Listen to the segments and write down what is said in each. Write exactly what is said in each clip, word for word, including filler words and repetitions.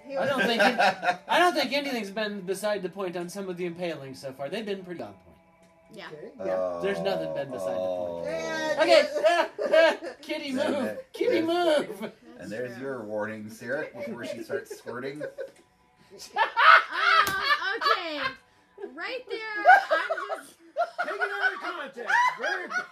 I don't think it, I don't think anything's been beside the point on some of the impalings so far. They've been pretty on point. Yeah. Okay. Yeah. Oh, There's nothing been beside oh. the point. Okay. Kitty Then move. it- Kitty there's- move. That's And there's true. your warning, Sarah, before she starts squirting. Um, okay. Right there, I'm just... Take it out of context. Very good.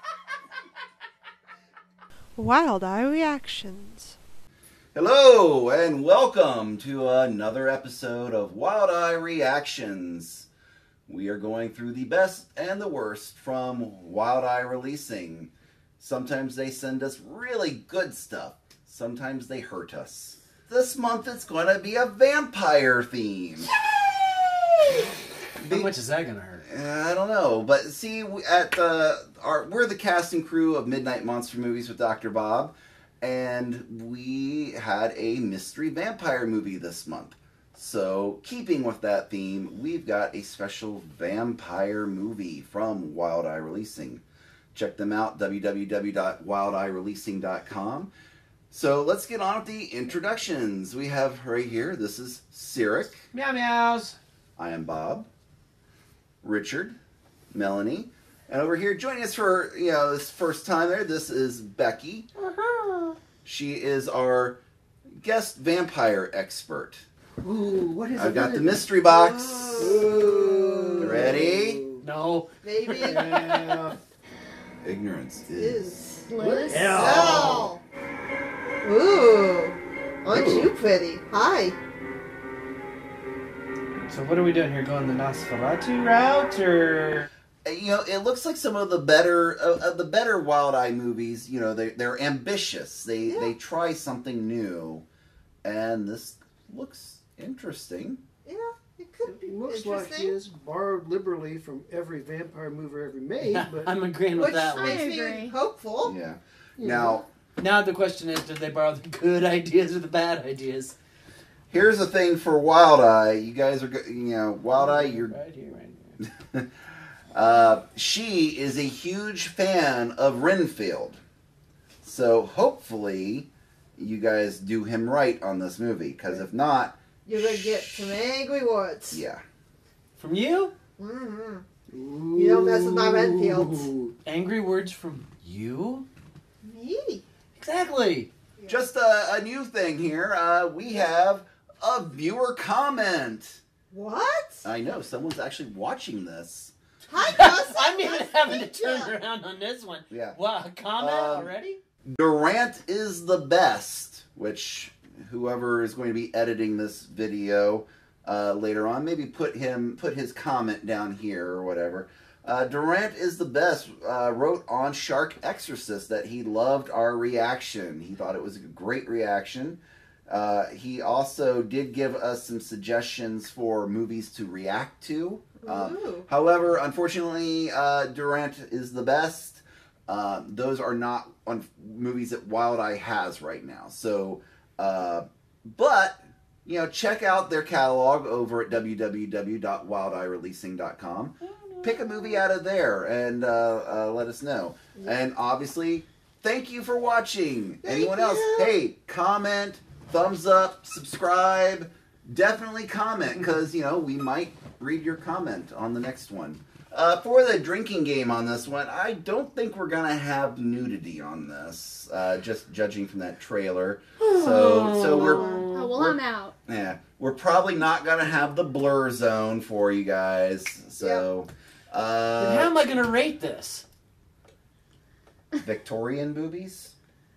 Wild Eye Reactions. Hello, and welcome to another episode of Wild Eye Reactions. We are going through the best and the worst from Wild Eye Releasing. Sometimes they send us really good stuff. Sometimes they hurt us. This month it's going to be a vampire theme. How much is that going to hurt? I don't know, but see, we- at uh, our we're the cast and crew of Midnight Monster Movies with Doctor Bob, and we had a mystery vampire movie this month. So, keeping with that theme, we've got a special vampire movie from Wild Eye Releasing. Check them out, w w w dot wild eye releasing dot com. So, let's get on with the introductions. We have right here, this is Cyric. Meow meows. I am Bob. Richard, Melanie, and over here joining us for, you know, this first time there, this is Becky. She is our guest vampire expert. Ooh, what is I've it? got What the is mystery box. Ooh. Ready? No. Baby Yeah. Ignorance is. is Bliss. hell. Ooh, aren't Ooh. you pretty? Hi. So what are we doing here? Going the Nosferatu route, or You know, it looks like some of the better uh, uh, the better Wild Eye movies. You know, they they're ambitious. They Yeah. they try something new, and this looks interesting. Yeah, it could be It looks like interesting. he is borrowed liberally from every vampire movie ever made, but I'm agreeing with Which that one. makes I me agree. hopeful. Yeah. you Now. know, Now the question is, did they borrow the good ideas or the bad ideas? Here's the thing for Wild Eye. You guys are, go- you know, Wild Eye, you're, Right here, right here. uh, she is a huge fan of Renfield. So hopefully you guys do him right on this movie. Because if not, You're gonna get some angry words. yeah. From you? Mm-hmm. You don't mess with my Renfields. Ooh. Angry words from you? Me. Exactly. Just a, a new thing here. Uh, we have a viewer comment. What? I know, someone's actually watching this. Hi, Gus. I'm even Nice having to meet ya. turn around on this one. Yeah. Wow, a comment Um, already? Durant is the best, which whoever is going to be editing this video uh, later on, maybe put him put his comment down here or whatever. Uh, Durant is the best. Uh, wrote on Shark Exorcist that he loved our reaction. He thought it was a great reaction. Uh, he also did give us some suggestions for movies to react to. Um, Ooh. however, unfortunately, uh, Durant is the best. Uh, those are not on movies that Wild Eye has right now. So, uh, but, you know, check out their catalog over at w w w dot wild eye releasing dot com. Pick a movie out of there and uh, uh, let us know. And obviously, thank you for watching. Thank Anyone else? you. Hey, comment, thumbs up, subscribe. Definitely comment because, you know, we might read your comment on the next one. Uh, for the drinking game on this one, I don't think we're going to have nudity on this, uh, just judging from that trailer. So, so we're, Oh, well, we're I'm out. yeah, we're probably not going to have the blur zone for you guys. So, Then how uh, am I going to rate this? Victorian boobies?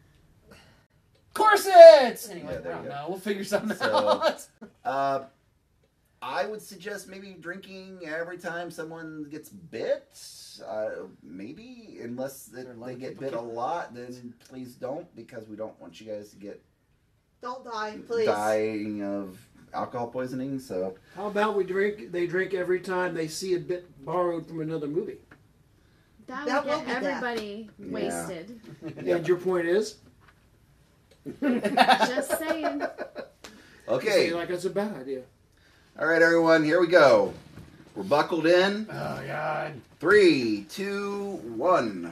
Corsets! Anyway, Yeah, there I you don't go. know. We'll figure something So- out. Uh, I would suggest maybe drinking every time someone gets bit. Uh, maybe, unless it, there a lot they of get people bit a getting lot, then please don't, because we don't want you guys to get Don't die, please. dying of alcohol poisoning. So, how about we drink? They drink every time they see a bit borrowed from another movie. That, That would will get be that. everybody Yeah. wasted. And your point is? Just saying. okay. Say like that's a bad idea. All right, everyone, here we go. We're buckled in. Oh, God. Three, two, one.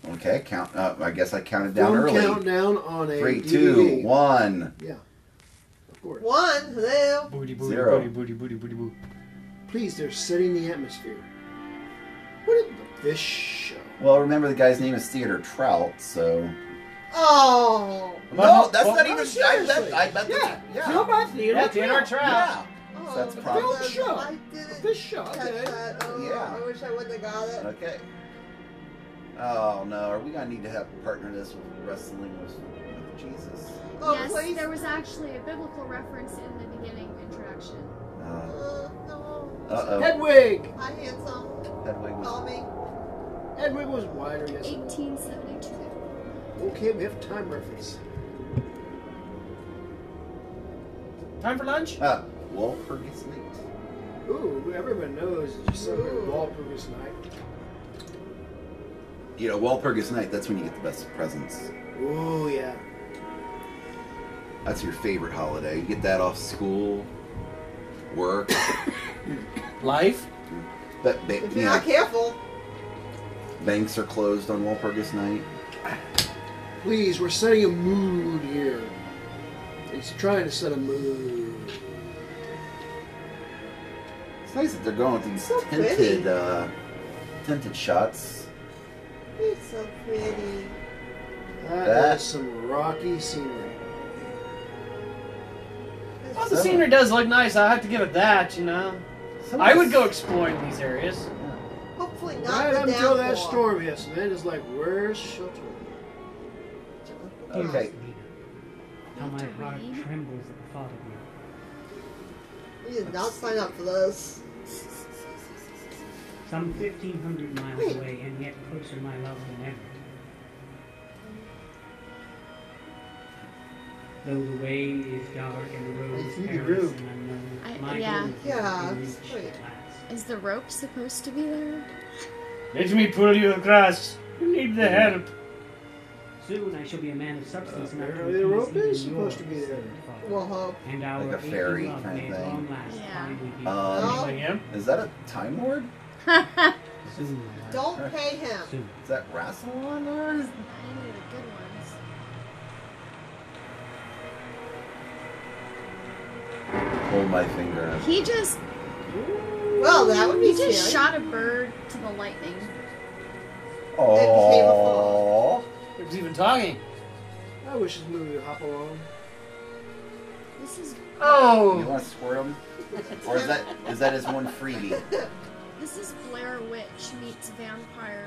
Okay, count. Uh, I guess I counted down Film early. countdown on a Three, D V D. two, one. Yeah, of course. One, hello. Booty, booty, Zero. booty, booty, booty, booty, booty. Please, they're setting the atmosphere. What is the fish show? Well, remember the guy's name is Theodore Trout, so. Oh. No, that's well, not no, even. I seriously. bet. I bet. Yeah, that's- yeah. Yeah. Film by Theodore Yeah, Theodore Trout. Trout. Yeah. Oh, That's but probably- then Show. I didn't Fish show. catch Okay. that. Oh, Yeah. I wish I wouldn't have got it. Okay. Oh no, are we gonna need to have partner this with wrestling with, with Jesus? Oh, yes, please. there was actually a biblical reference in the beginning introduction. Uh Uh, no. oh. Hedwig. Hi, handsome. Hedwig was. Call me. Hedwig was wider yesterday. eighteen seventy-two. Okay, we have time reference. Time for lunch? Ah, Walpurgis Night. Ooh, everyone knows you celebrate Ooh. Walpurgis Night. You know, Walpurgis Night. That's when you get the best presents. Ooh, yeah. That's your favorite holiday. You get that off school, work. Life? But ba- If you you're know, not careful. banks are closed on Walpurgis Night. Please, we're setting a mood here. He's trying to set a mood. It's nice that they're going with these So tinted, pretty. uh, tinted shots. It's so pretty. That, That- is some rocky scenery. It's Well, the So- scenery does look nice. I have to give it that, you know. Some I of would this- go exploring these areas. hopefully not Right the until that downpour. storm hits, and then it's like, where's shelter? Okay. How my Have to heart read. trembles at the thought of you. We did not sign up for this. Some fifteen hundred miles Wait. away, and yet closer, my love, than ever. Though the way is dark and the road I is see the perilous road. and unknown, I- my yeah. goal is Yeah, to reach it's great. at last. Is the rope supposed to be there? Let me pull you across. You need the help. Soon I shall be a man of substance, and I Apparently can the rope appease is even supposed yours, to be there. Saint Father. We'll hope. And our Like a aching fairy love kind of may at long thing. last Yeah. finally be Um, Oh. Like him? Is that a Time Lord? soon, my love. Don't pay him. Soon. Is that Rassilon? Or is... I need the good ones. Hold my finger. He just Well, that would be he just scary. shot a bird to the lightning. Oh. Who's even talking? I wish this movie would hop along. This is You Oh! want to squirt him? Or is that is that his one freebie? this is Blair Witch meets vampire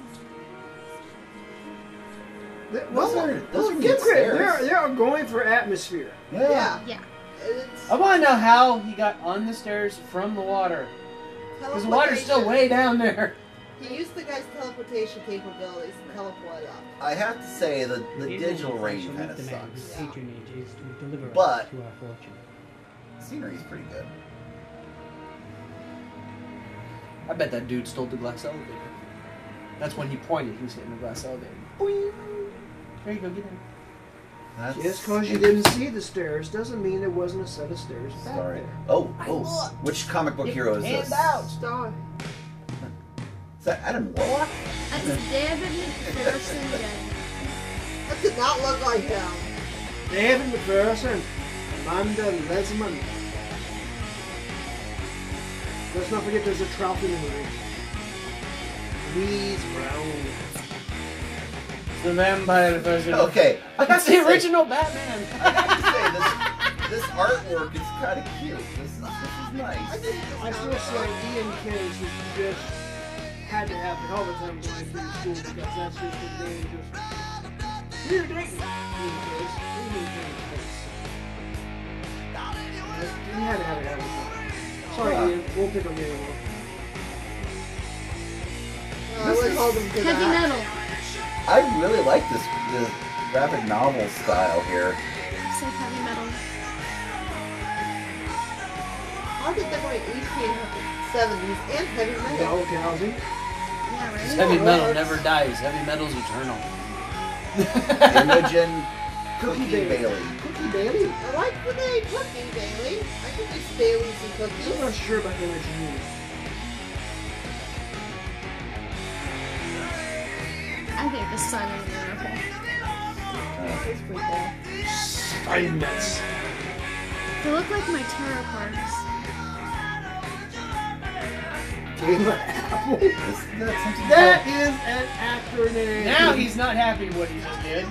movie. They- Well, Those are- those well, are get good credit. stairs. They're, they're going for atmosphere. Yeah. Yeah. It's I want to know how he got on the stairs from the water. Because the water's still way down there. He used the guy's teleportation capabilities to teleport up. I have to say that the In digital moments I range shall kind meet of the man whose sucks. patronage is to deliver But- us to our fortune. Scenery's pretty good. I bet that dude stole the glass elevator. That's when he pointed. He was hitting the glass elevator. Boing. There you go, get in. That's Just because you didn't see the stairs doesn't mean there wasn't a set of stairs back Sorry. there. Oh, oh. Which comic book hero is this? Hand out. Star. Is that Adam Warlock? That's David McPherson again. That did not look like him. David McPherson, Amanda Lesman. Let's not forget there's a trout in the movie. Louise Brown. The vampire version. Okay. I have That's to the say- original Batman. I have to say, this, this artwork is kind of cute. This is, this is nice. I still say Ian Case is just had to have a hell of a time going through school because that's just his name. Just Peter Dayton. Ian Case. Ian Case. He had to have a hell of a time. Sorry, Yeah. Ian. We'll pick on you anymore. Uh, I would hold him to Heavy that. metal. I really like this, this graphic novel style here. It's like heavy metal. How did they write eighteen seventies and heavy metal? No, Kelsey. Yeah, right? Heavy metal works. never dies. Heavy metal's eternal. Imogen Cookie Bailey. Cookie Bailey. I like the name Cookie Bailey. I can use Baileys and I'm not cookies. sure about the original. I think the sun is wonderful. It's pretty cool. Steinmetz. They look like my tarot cards. Game of Apple. Isn't that something That called- is an actor name. Now he's not happy with what he just did.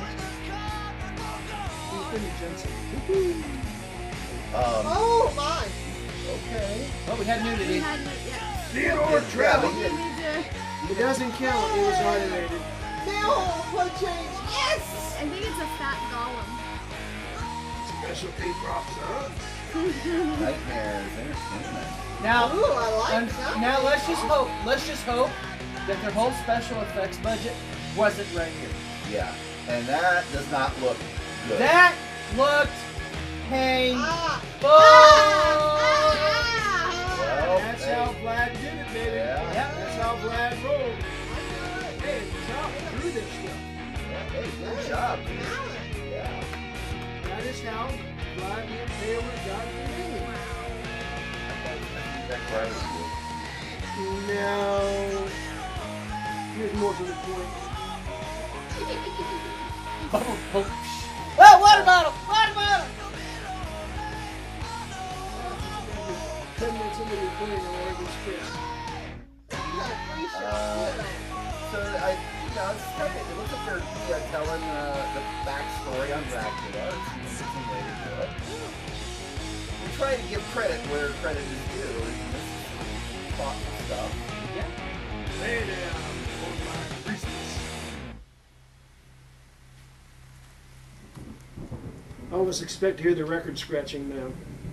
Ethan Jensen. Um, Oh my! okay. Oh, we had We nudity. had no, yeah. Theodore Yeah, Travel. but We you- need to- It doesn't count. It was animated. Now what change? Yes! I think it's a fat golem. Specialty props, huh? Nightmares Entertainment. Now, Ooh, I like un- that. now let's just hope. Let's just hope that their whole special effects budget wasn't right here. Yeah, and that does not look good. That looked painful. Ah! Well, That's hey. how Vlad did it, baby. Yeah. Yeah. That's how Vlad rolled. Hey, Tom drew this stuff. Yeah, hey, good job, dude. Yeah. That is how Vlad and Taylor got it. That crowd was good. No. Here's more to the point. Oh, water bottle! Water bottle! Ten minutes into the playing on Oregon Stress. Uh, so I, you know, it's kind of, it looks like they're uh, telling uh, the backstory on Dracula. It's an interesting way to do it. We try to give credit where credit is due, and this is thoughtful stuff. Yeah. Lay down for my reasons. I almost expect to hear the record scratching now.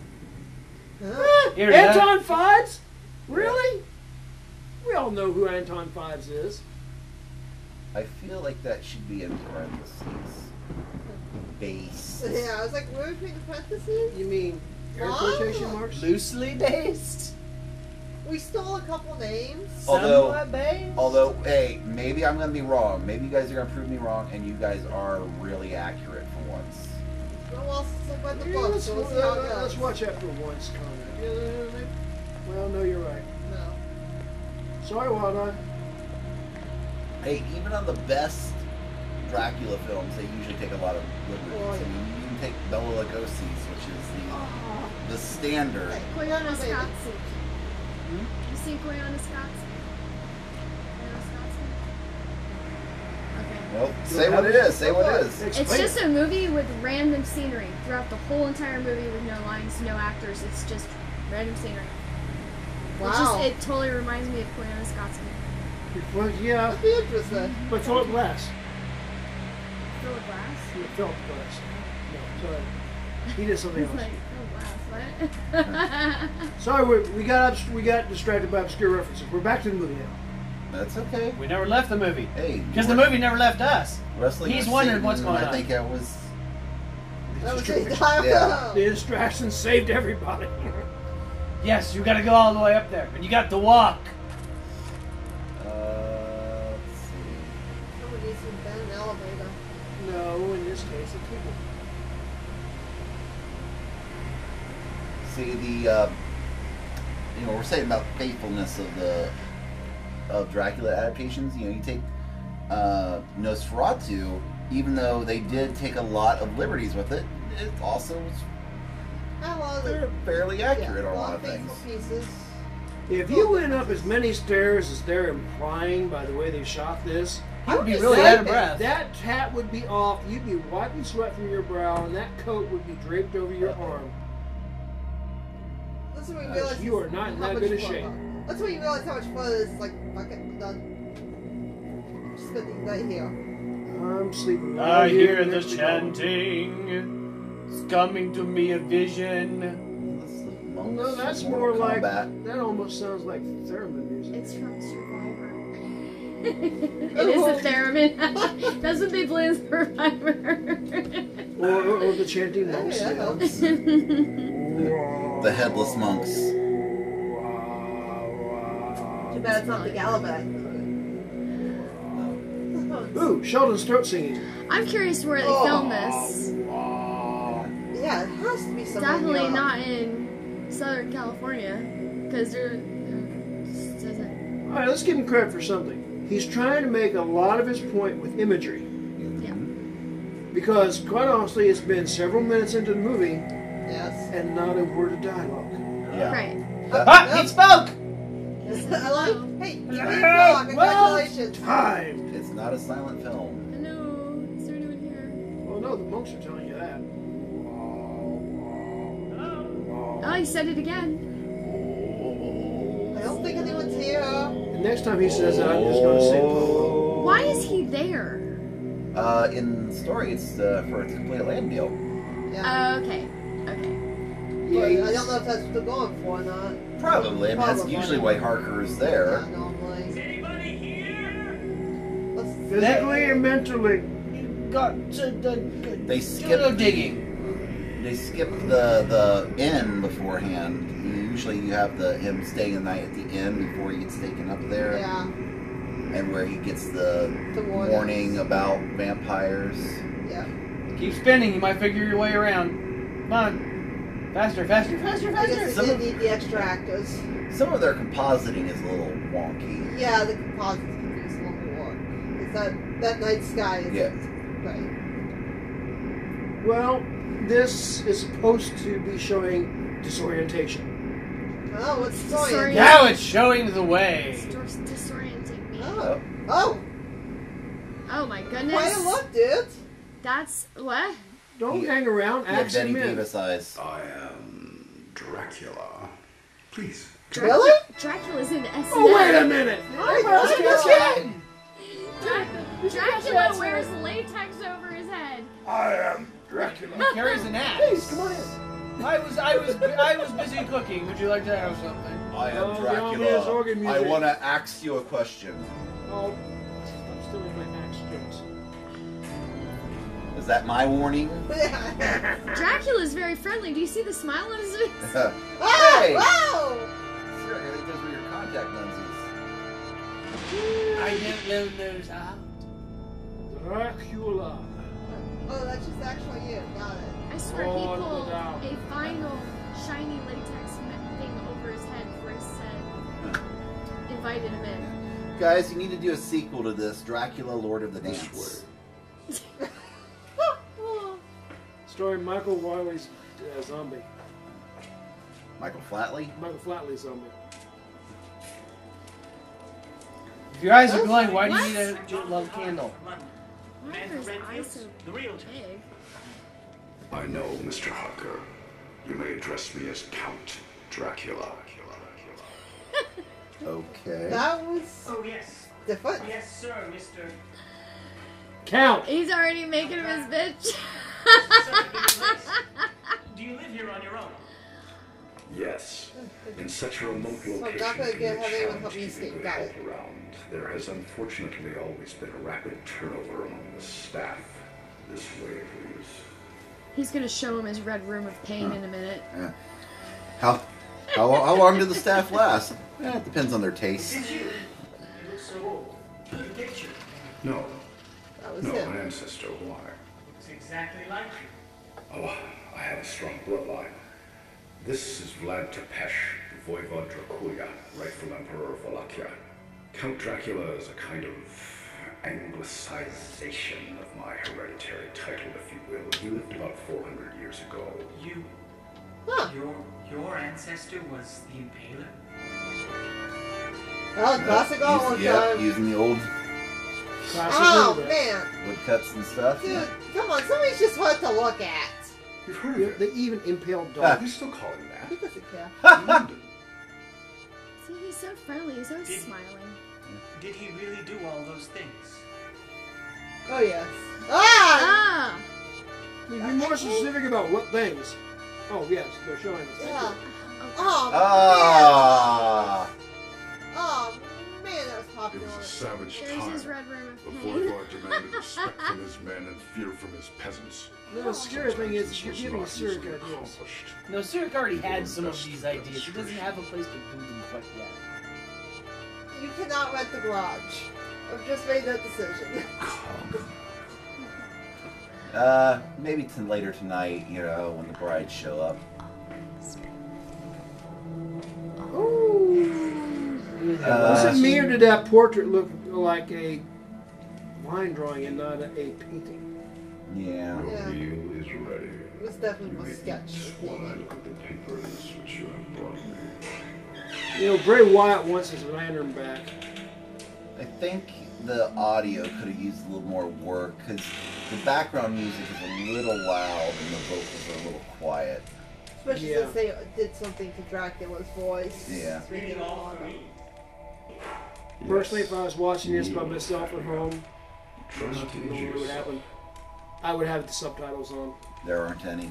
Here, that- Anton Fives? Really? We all know who Anton Fives is. I feel like that should be in parentheses. Base. Yeah, I was like, where between the parentheses? You mean air Oh. quotation marks? loosely based. We stole a couple names. Although- Somewhat based. Although, hey, maybe I'm gonna be wrong. Maybe you guys are gonna prove me wrong, and you guys are really accurate for once. No one else has read the Yeah, book, let's, so we'll see how it uh, goes. let's watch that for once, Conrad. Yeah, they- well, no, you're right. No. Sorry, Wildeye. Hey, even on the best Dracula films, they usually take a lot of liberties. Oh, I yeah. mean, you can take Bela Lugosi's, which is the the standard. Hey, Cleona baby. Scott's. Hmm? You seen Cleona Scott's? Cleona Scott's? Okay. Well, say what it is. Say what it is. It's Explain just it. a movie with random scenery throughout the whole entire movie with no lines, no actors. It's just random scenery. Wow. It's just, it totally reminds me of Cleona Scott's movie. Well, yeah, That'd be interesting. but Philip Glass. Philip Glass? Yeah, Philip Glass. No, sorry. He did something It's else. like, Philip Glass, what? Sorry, we, we got obs- we got distracted by obscure references. We're back to the movie now. That's okay. We never left the movie. Hey, Because the movie never left us. wrestling. He's with wondering Satan, what's going I on. think that was. That was Distraction. it. Yeah. The distraction saved everybody. Yes, you gotta go all the way up there. And you got to walk. Uh, let's see. Somebody needs to invent an elevator. No, in this case, it's people. See the, uh, you know, we're saying about faithfulness of the of Dracula adaptations. You know, you take uh, Nosferatu, even though they did take a lot of liberties with it, it also was How was they're it? fairly accurate Yeah, on a a lot lot of of things. faithful pieces. If you went up as many stairs as they're implying by the way they shot this, I would be You'd really be out of sleeping. breath. that hat would be off. You'd be wiping sweat from your brow, and that coat would be draped over your arm. That's when we Uh, realize you are not in how that much good a fun- shape. That's when you realize how much fun it is. Like, fucking done. Spending the night here. I'm sleeping. I right hear here the next to God. chanting. It's coming to me a vision. Oh, no, that's Mortal more like Kombat. that. Almost sounds like theremin music. It's from Survivor. It is a theremin. That's what they play in Survivor. Or, or, or the chanting Hey, monks. that yeah. helps. The headless monks. Too bad it's not the Gallivant. Ooh, Sheldon's throat singing. I'm curious where they Oh. filmed this. Yeah, it has to be somewhere in Definitely Europe. not in Southern California, because they're. they're- All right, let's give him credit for something. he's trying to make a lot of his point with imagery. Yeah. Because, quite honestly, it's been several minutes into the movie Yes. and not a word of dialogue. Yeah. Right. That- Ah, he spoke! I like, hey, you Well, did well, congratulations. Time! It's not a silent film. Hello. What's there doing here? Well, no, the monks are telling you that. Oh, he said it again. I don't think anyone's here. And next time he says that, I'm just going to say Polo. Why is he there? Uh, in the story, it's uh, for it to complete a land deal. Yeah. Oh, okay. Okay. But I don't know if that's what they're going for or not. Probably. I mean, that's Probably. usually why Harker is there. Yeah, normally. Is anybody here? Let's Physically and mentally. Got to the. They Do skip no digging. They skip the the inn beforehand. Usually, you have the him staying the night at the inn before he gets taken up there, Yeah. and where he gets the, The warnings. warning about vampires. Yeah. Keep spinning, you might figure your way around. Come on. Faster, faster, faster, I faster. guess Some they of- did need the extra actors. Some of their compositing is a little wonky. Yeah, the composites can use a little more. It's that, that night sky is Yeah. right. Well, this is supposed to be showing disorientation. Oh, what's the story? Disorient- Now it's showing the way. It's dis- disorienting me. Oh. Oh. Oh my Quite a goodness. look, dude. That's what? Don't He- hang around, He had act Betty him in. Davis eyes. I am Dracula. Please. Really? Dracula's in S N L. Oh, wait a minute! Drac- Dracula wears latex over his head. I am Dracula. He carries an axe. Please, come on in. I was, I was, I was busy cooking. Would you like to have something? I am Oh, the obvious organ Dracula. I music. want to ask you a question. Oh, I'm still in my axe jokes. Is that my warning? Dracula's very friendly. Do you see the smile on his face? Oh, Hey! wow! Sure, I think those were your contact lenses. I didn't loan those out. Dracula. Oh, that's just actually you. Got it. I swear he Oh, pulled no doubt. a final shiny latex thing over his head before he said, invited him in. Guys, you need to do a sequel to this, Dracula, Lord of the This Dance. Starring Michael Wiley's uh, zombie. Michael Flatley? Michael Flatley's zombie. If your eyes are glowing, why do What? you need a love candle? Why Man are from his eyes Redfield, so the realtor. big? I know, Mister Harker. You may address me as Count Dracula. Okay. That was Oh, yes. different. Yes, sir, Mister Count! He's already making him his bitch. Do you live here on your own? Yes. In such a remote So location, not gonna get the have anyone help challenge me to escape. keep Got it it. all around. There has unfortunately always been a rapid turnover among the staff. This way, please. He's gonna show him his red room of pain in a minute. Yeah. How, how, how long did the staff last? Eh, it depends on their taste. Did you? You look so old. The picture No, That was no, him. an ancestor. Why? looks exactly like you. Oh, I have a strong bloodline. This is Vlad Tepesh, Voivod Dracula, rightful Emperor of Wallachia. Count Dracula is a kind of anglicization of my hereditary title, if you will. He lived about four hundred years ago. You, Huh. your, your ancestor was the Impaler? Oh, classic all one Yep, time. using the old Classic Oh, movie. man. woodcuts and stuff. Dude, come on. Somebody's just hard to look at. You've heard They- of it? They even impaled Ah. dogs. You still call him that? He doesn't care. London. See, he's so friendly. He's always Did- smiling. Did he really do all those things? Oh, yes. Ah! Ah! Be more specific about what things. Oh, yes, they're showing us. Yeah. Oh, Oh, Ah! man. Oh, man, that was It popular. was a savage there's his time. red room of The pain. Voivod demanded respect from his men and fear from his peasants. The scary thing is, This you're was giving not Cyric easily ideas. accomplished. No, Cyric already had some of these ideas. He doesn't have a place to do them quite yet. You cannot rent the garage. I've just made that decision. Uh, maybe to later tonight, you know, when the brides show up. Ooh. Uh, Was it me or did that portrait look like a line drawing and not a, a painting. Yeah. Your Yeah. meal is ready. It was definitely a sketch. While I look at the papers which you have brought me. You know, Bray Wyatt wants his lantern back. I think the audio could have used a little more work because the background music is a little loud and the vocals are a little quiet. Especially Yeah. since they did something to Dracula's voice. Yeah. It's really odd. Personally, if I was watching this by myself at home, I Trust don't in know what would yourself. happen. I would have the subtitles on. There aren't any.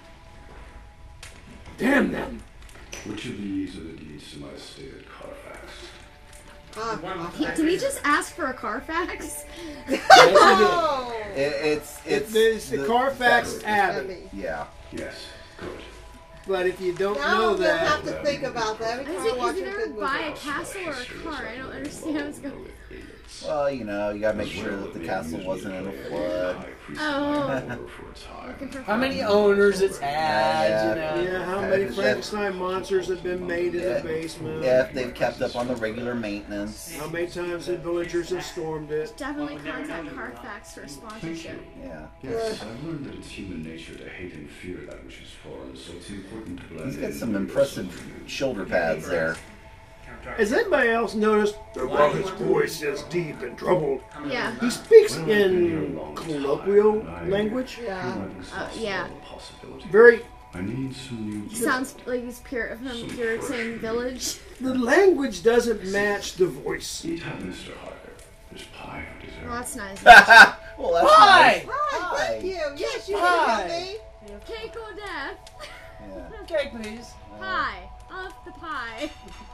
Damn them! Which of these are the deeds to my estate at Carfax? Ah, He, did he just ask for a Carfax? oh! It, it's it's It's the Carfax fabric. Abbey. Yeah. Yes, good. But if you don't Now know I'm gonna have that, to think about that every Is time I it, watch is a it good ever buy a movie. castle or a car? I don't understand how it's going. Well, you know, you gotta make sure that the castle wasn't in a flood. Oh. Looking for How many owners it's had, Yeah. you know. yeah, how many Frankenstein monsters have been made in the basement? Yeah, if they've kept up on the regular maintenance. How many times the villagers have stormed it? Definitely contact Carfax for a sponsorship. Yeah. Yes, I've learned that it's human nature to hate and fear that which is foreign, so it's important to blend He's got in some with impressive yourself. shoulder pads there. Has anybody else noticed that while his voice is deep and troubled, Yeah. he speaks in colloquial language? Yeah. Uh, yeah. Very. I need some new. He sounds like he's pure from Puritan village. The language doesn't match the voice. Eat up, Mister Harker. There's pie for dessert. Well, that's nice. Well, that's Hi! nice. Hi, thank you. Yes, you Hi. can help me. Cake or death? Yeah. Cake, please. Pie. Of the pie.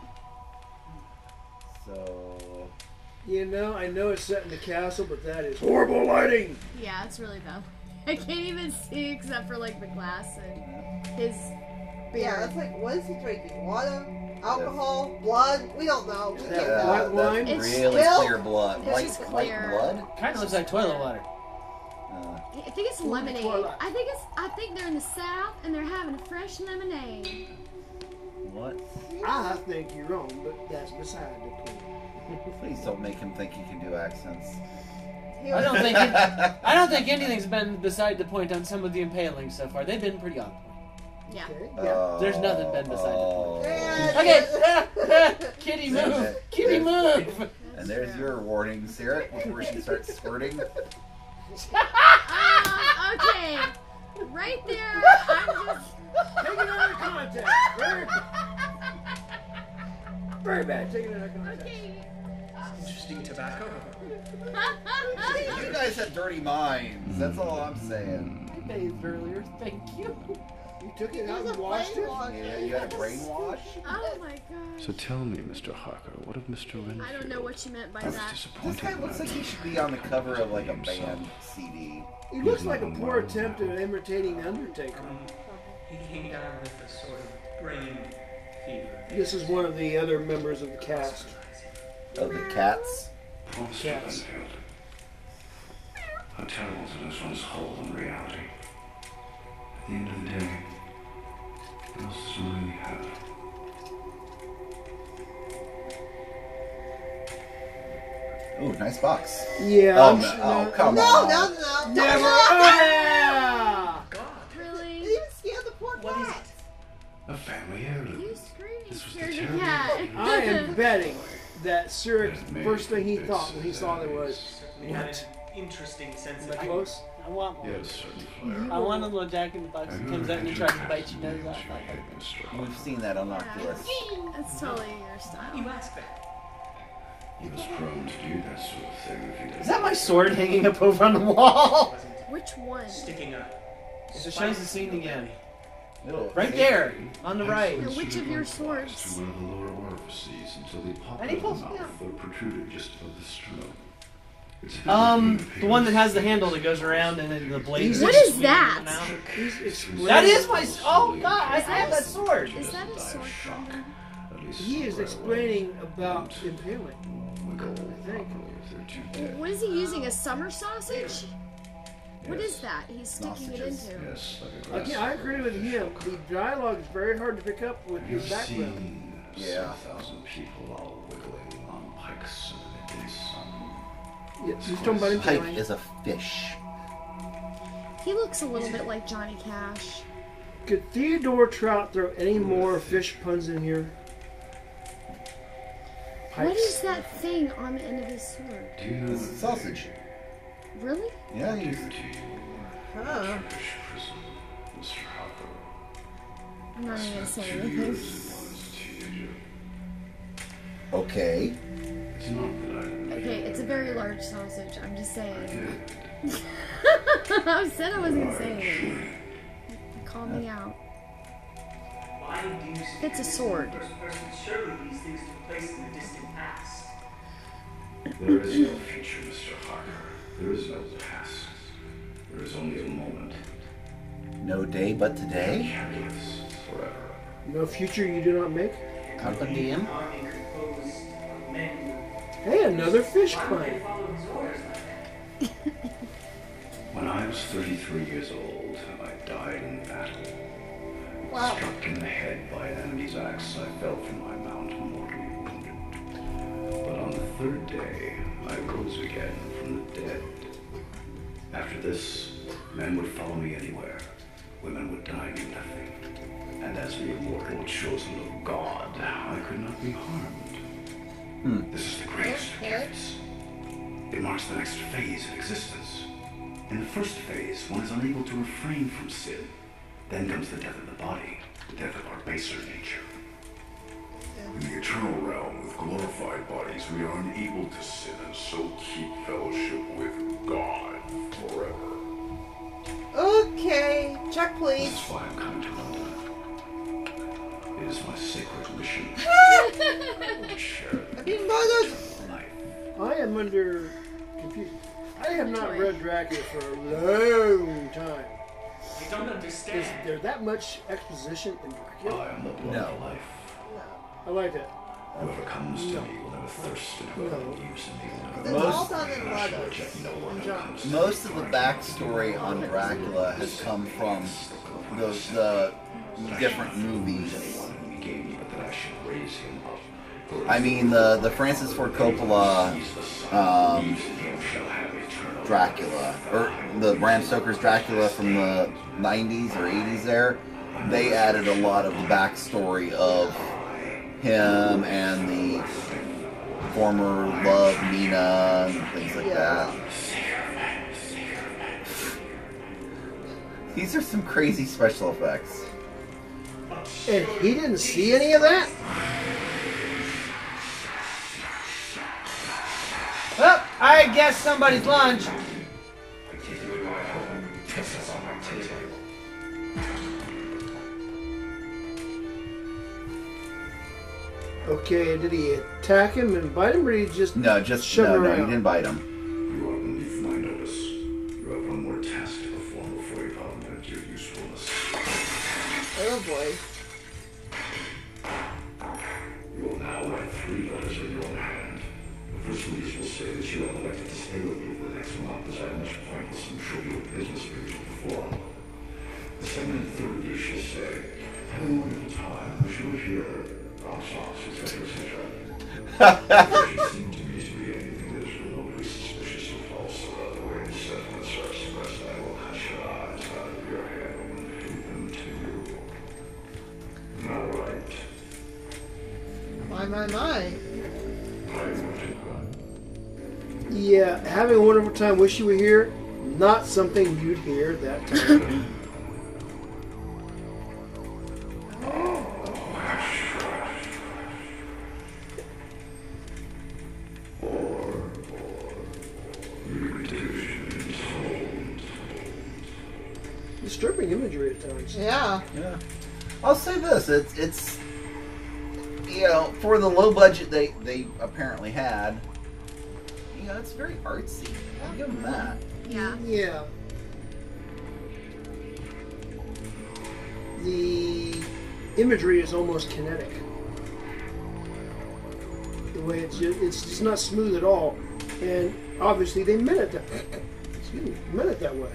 So. You know, I know it's set in the castle, but that is horrible lighting. Yeah, it's really bad. I can't even see except for like the glass and his beard. Yeah, it's like, what is he drinking? Water? Alcohol? Blood? We don't know. We That can't Yeah, tell. black wine? that's It's really milk. clear blood. It's White, just white clear. blood? Kind of looks like toilet water. Uh, I think it's lemonade. Twilight. I think it's. I think they're in the south and they're having fresh lemonade. what? I think you're wrong, but that's beside the point. Please don't make him think he can do accents. He I was- don't think it, I don't think anything's been beside the point on some of the impalings so far. They've been pretty on point. Yeah. Okay. Oh, There's nothing been beside the point. Yeah, Okay, Kitty move, Kitty move. And there's your warning, Sarah, before she starts squirting. Um, okay. Right there, I'm just. Take it out of context. Very, very bad. Take it out of context. Okay. Interesting tobacco. You guys have dirty minds. That's all I'm saying. I bathed earlier. Thank you. You took it It out was and a washed it? brainwash. Yeah, you got a brainwash? Oh my god. So tell me, Mister Harker, what of Mister Renfield? I don't know what you meant by I was that. This disappointed guy when looks I like he learned should be on the cover of like a himself. band C D. He looks like a poor attempt at imitating the Undertaker. He came down with a sort of brain fever. This is one of the other members of the cast. Of the cats. Poor Mister Yes. Renfield. How terrible to lose one's whole in reality. At the end of the day, what else does one really have? Ooh, nice box. Yeah. Oh, I'm no, s- oh come No, on. no, no. Never. No. Oh, yeah. God. He Really? even scared the poor What is cat. A family heirloom. You screaming This was the scared the terrible cat. I am betting that Cyric's That made first thing he this thought when he saw it was, Certainly had what? an interesting sense Am of I humor. close? I want He one. had a certain flair. I want a little Jack in the Box that comes out and he tries to bite your nose off. We've seen that on Oculus. That's totally your Why do style. you ask that? He was prone to do that sort of thing if he didn't. Is that my sword hanging up over on the wall? Wasn't Which one? sticking up. It shows the scene again. It'll- Right there, on the right. Now, which of your swords? To one of the lower orifices until the pop And he of the pulls mouth me out. or protruded just above the sternum. It's hidden Um, in the one that has the handle that goes around and then the blade. What just is swings that? in and out. He's explaining. That is my. s- Oh God, I have that sword. Is that a sword combo? At least He is right explaining away. about Don't impaling. wiggle I think. properly if they're too dead. What is he using? A summer sausage? What is that? He's sticking it Sausages. into. Yes, like a Again, I agree with him. The dialogue is very hard to pick up with Have your you background. seen Yeah. seven thousand people all wiggling on pikes in an Yeah, he's talking about him Pike tonight. is a fish. He looks a little bit like Johnny Cash. Could Theodore Trout throw any more fish puns in here? What Pikes. is that thing on the end of his sword? It's a sausage. Really? Yeah, he's... Huh. I'm not even gonna say anything. Okay. Okay, it's a very large sausage. I'm just saying. I said I wasn't gonna say anything. Call me out. Why do you speak It's a sword. as a first person? Surely these things took place in the distant past. There is no future, Mister Harker. There is no past. There is only a moment. No day but today? Careless forever. No future you do not make? Carpe diem? An army composed of men who Hey, another fish why would pun. they follow his orders like that? When I was thirty-three years old, I died in battle. Wow. Struck in the head by an enemy's axe, I fell from my mount mortally wounded. But on the third day, I rose again from the dead. After this, men would follow me anywhere. Women would die me nothing. And as the immortal chosen of God, I could not be harmed. Hmm. This is the greatest of Okay. gifts. It marks the next phase of existence. In the first phase, one is unable to refrain from sin. Then comes the death of the body, the death of our baser nature. In the eternal realm, with glorified bodies, we are unable to sin and so keep fellowship with God forever. Okay. Check, This please. is why I'm coming to London. It is my sacred mission to share the I've been gift murdered. of life. I am under confusion. I have not read Dracula for a long time. I don't Is understand. there that much exposition in I Dracula? am the blood No. of life. I like it. Whoever comes to me will never thirst, and whoever believes in me will It's never all Most- done in letters. no one who comes to Most of the backstory on Dracula has come from the, the different movies. He gave me, but that I should raise him up. I mean, the, the Francis Ford Coppola um, Dracula, or the Bram Stoker's Dracula from the nineties or eighties there, they added a lot of the backstory of him and the former love, Nina, and things like that. These are some crazy special effects. And he didn't see any of that? Well, I guess somebody's lunch. Okay, did he attack him and bite him, or did he just No, just shove no, him no, around? you didn't bite him. You are beneath my notice. You have one more task to perform before you compliment your usefulness. Oh boy. You will now write three letters in your hand. The first of these will say that you have elected to stay with me for the next month as I have much pointless and trivial business for you to perform. The second and third of these shall say, having wonderful time, wish you were here, bounce off, et cetera, et cetera. It seemed to me to be anything that is remotely suspicious or false about the way the sentiments are expressed. I will cut your eyes out of your head and feed them to you. All right. My, my, my. Yeah, having a wonderful time, wish you were here. Not something you'd hear that time. Disturbing imagery at times. Yeah. Yeah. I'll say this: it's it's you know, for the low budget they they apparently had, you know, it's very artsy. I'll give them that. Yeah. Yeah. The imagery is almost kinetic. The way it's just, it's just not smooth at all, and obviously they meant it that excuse me, meant it that way.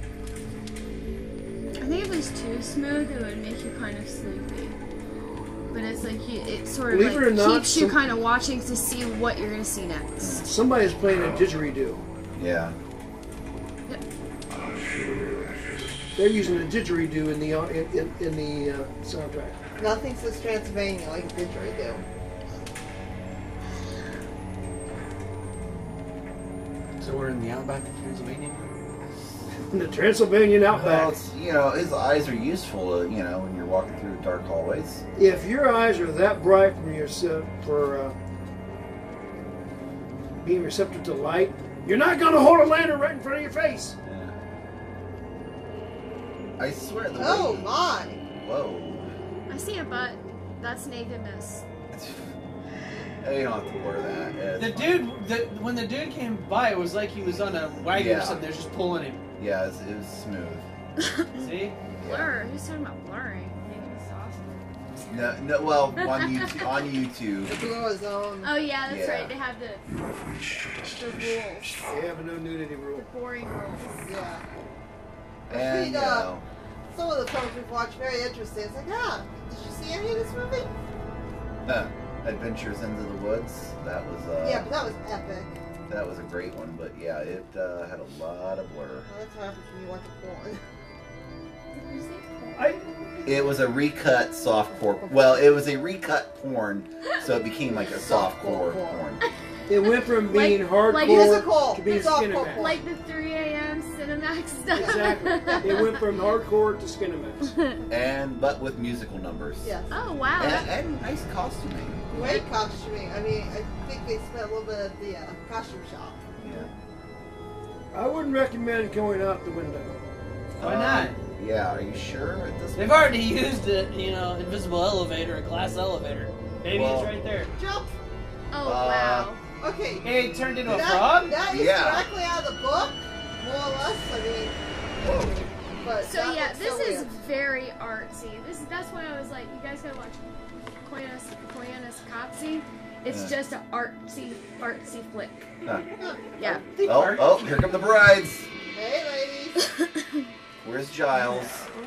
I think if it was too smooth, it would make you kind of sleepy. but it's like you, it sort of Believe like it or not, keeps you some- kind of watching to see what you're gonna see next. Somebody's playing a didgeridoo. Yeah. They're using a didgeridoo in the uh, in, in, in the uh, soundtrack. Nothing says Transylvania like a didgeridoo. So we're in the outback of Transylvania. In the Transylvanian Well, outback. it's, you know, his eyes are useful, uh, you know, when you're walking through dark hallways. If your eyes are that bright from your se- for uh, being receptive to light, you're not going to hold a lantern right in front of your face. I swear the Oh way... my! Whoa. I see a butt. That's nakedness. You don't have to blur that. It's The fine. dude, the, when the dude came by, it was like he was on a wagon Yeah. or something. They're just pulling him. Yeah, it's, it was smooth. See? Blur. Who's talking about blurring? Nakedness is awesome. No, no, well, on YouTube, on YouTube. The blue zone. Oh yeah, that's Yeah. right. They have the the rules, They have a no nudity rule. the boring rules. Yeah. And, you Seen, uh, know, Some of the films we've watched very interesting. It's like, ah, did you see any of this movie? uh, Adventures into the Woods. That was, uh, Yeah, but that was epic. that was a great one. But yeah, it uh, had a lot of blur. Well, that's what happens when you watch a porn. I, It was a recut softcore. Well, it was a recut porn, so it became like a softcore porn. it went from being Like- hardcore like physical, to being physical. Skinemax. Like the three A M Cinemax stuff. Exactly. It went from hardcore to Skinemax. And but with musical numbers. Yes. Oh wow. And, and nice costuming. Great costuming. I mean, I think they spent a little bit at the uh, costume shop. Yeah. I wouldn't recommend going out the window. Why Um, not? Yeah, are you sure at this They've point? already used a, you know, invisible elevator, a glass elevator. Maybe Well- it's right there. Jump. Oh Uh, wow. Okay. Hey, it turned into a that, frog? That is Yeah. directly out of the book, more or less. I mean, Whoa. but So that yeah, looks this so is weird. very artsy. This that's why I was like, you guys gotta watch Koyanos Koyanos Katsi. It's Yeah. just an artsy artsy flick. Huh. Yeah. Oh, oh, here come the brides. Hey, ladies. Where's Giles?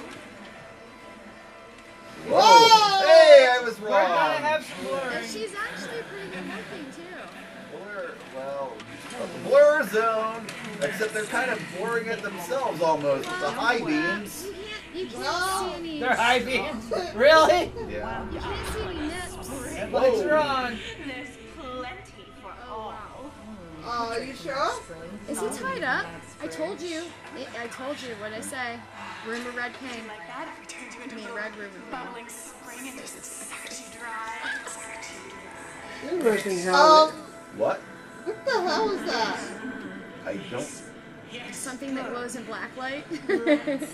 Whoa! Hey, I was We're gonna wrong. have some blurring. And she's actually pretty good looking too. Blur, well, a blur zone. Except they're kind of blurring it themselves almost with the high beams. You can't you can't Wow. see any. They're high beams. Really? Yeah. You can't see any nips. What's wrong? There's plenty for all. Uh, are you sure? Is he tied up? I told you. I I told you what I say. Rumor red pain. Like that, if we turned you into I mean, a red rumor pain. bubbling spring and just sucked you dry. Interesting how Um, What? what the hell is that? I don't. Something that glows in black light. it's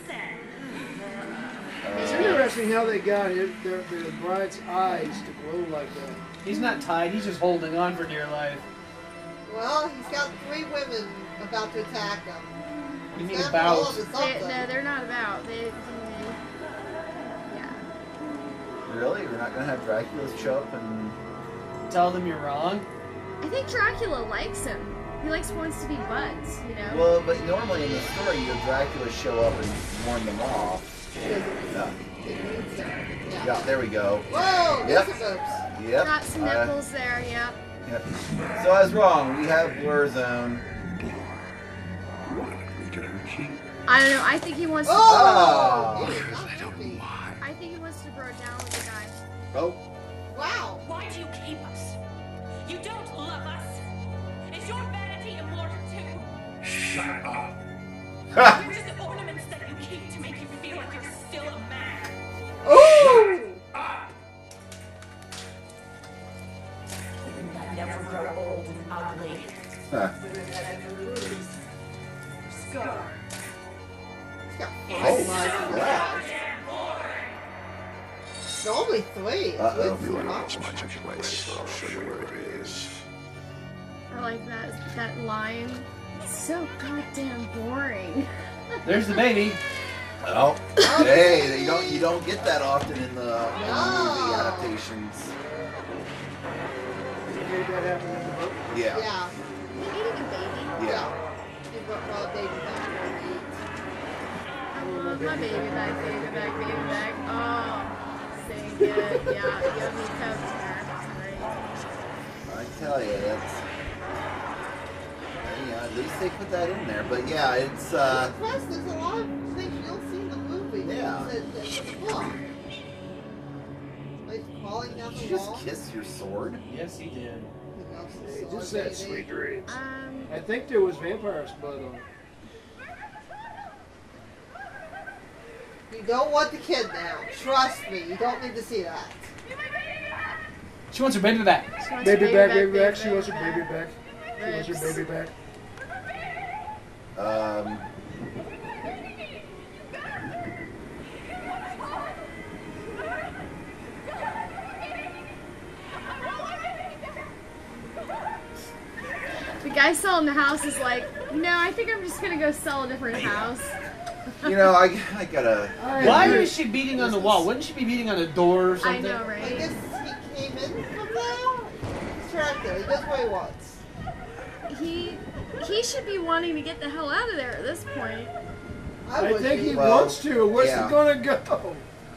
Uh, interesting how they got it, their, their bride's eyes to glow like that. He's not tied, he's just holding on for dear life. Well, he's got three women about to attack him. You mean He's got all about? of his They, something. no, they're not about. They, they yeah. really? We're not gonna have Dracula show up and. Tell them you're wrong? I think Dracula likes him. He likes wants to be buds, you know. Well, but normally in the story, you have Dracula show up and warn them off. Yeah. Yeah. Yeah, there we go. Whoa, Yep. there's some boobs. Yep. Got some uh, nipples there. Yep. Yep. So I was wrong. We have blur zone. I don't know. I think he wants. To, Oh! Ah. Ew, not creepy. I think he wants to bro down with the guy. Oh. Wow. Why do you keep us? You don't love us. Is your vanity immortal too? Shut up. We're just ornaments that you keep to make you feel like you're still a man. Ooh! Women that never grow old and ugly. Huh. Scar. He's got Oh, five lines in his wow. eyes. Normally three. It's Uh-oh. with You some are not options. my place, but I'll show you where it is. I like that that line. It's so goddamn boring. There's the baby. Well, hey, you don't you don't get that often in the, in the No. movie adaptations. Did you hear that happen in the book? Yeah. Yeah. He eating a baby. Yeah. He brought brought a baby back for him to eat. I want my baby back, baby back, baby back. Oh, saying good. Yeah, you have me covered here. I tell you, that's. Yeah, at least they put that in there. But yeah, it's. uh... Plus, there's a lot of things you don't see in the movie. Yeah. That, that's the book. Like crawling down Did the you just wall. kiss your sword? Yes, he did. He just said sweet dreams. Um, I think there was vampire's blood on it. You don't want the kid now. Trust me, you don't need to see that. She wants her baby back. she wants Baby her back, baby baby back. She wants her baby back. She wants her Ribs. baby back. Um. The guy selling the house is like, no, I think I'm just gonna go sell a different house. You know, I, I gotta. Why is she beating on the wall? Wouldn't she be beating on a door or I something? know, I right? guess he came in from there. He's trapped there. He does what he wants. He he should be wanting to get the hell out of there at this point. I, I would think be. he Well, wants to. Where's yeah. he gonna go? Oh.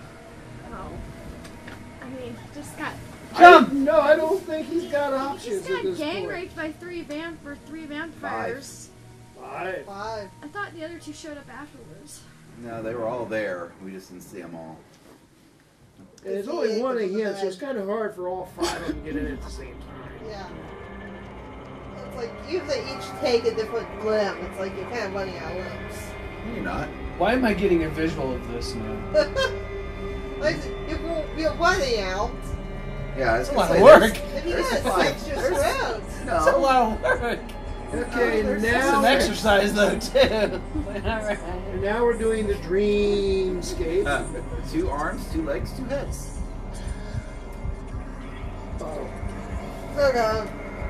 I mean, he just got Jump! No, I don't think he's got he options just at got this gang point. raped by three vamp for three vampires. Five. Five. I thought the other two showed up afterwards. No, they were all there. We just didn't see them all. And there's only one of him, so it's kind of hard for all five of them to get in at the same time. Yeah. It's like even if they each take a different limb, it's like you're kind of running out of limbs. You're not. Why am I getting a visual of this now? Like you're, you're running out. Yeah, it's That's a lot say, of work. there's- If you there's got five- six just there's- rounds. That's a No. lot of work. Okay, there's That's now some exercise though too. Alright. and now we're doing the dreamscape. Uh, two arms, two legs, two heads. Oh. Okay.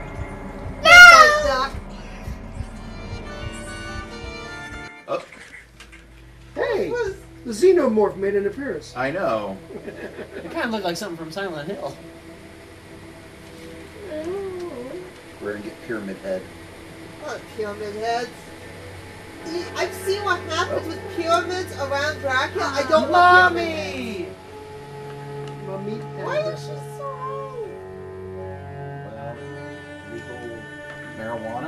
Oh, Hey, the xenomorph made an appearance. I know. It kind of looked like something from Silent Hill. We're gonna get Pyramid Head. What, pyramid heads? See, I've seen what happens with pyramids around Dracula. I don't want pyramid heads. Mommy! Mummy. Why is she so old? Well, legal marijuana.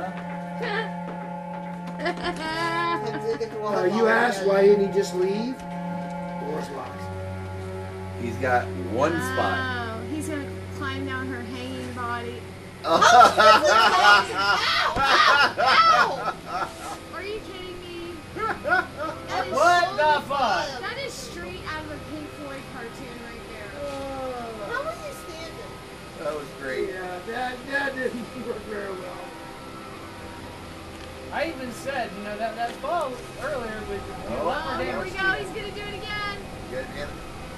Time to get the one Uh, with you all asked the- why didn't he just leave? Door's locked. He's got one spot. Oh, he's gonna climb down her hanging body. Ow! Are you kidding me? That is What so- the fuck? That is straight out of a Pink Floyd cartoon right there. How was he standing? That was great. Yeah, that, that didn't work very well. I even said, you know, that, that fall earlier with you know, Oh, Oh, upper here we damage. go. He's gonna do it again. Get in.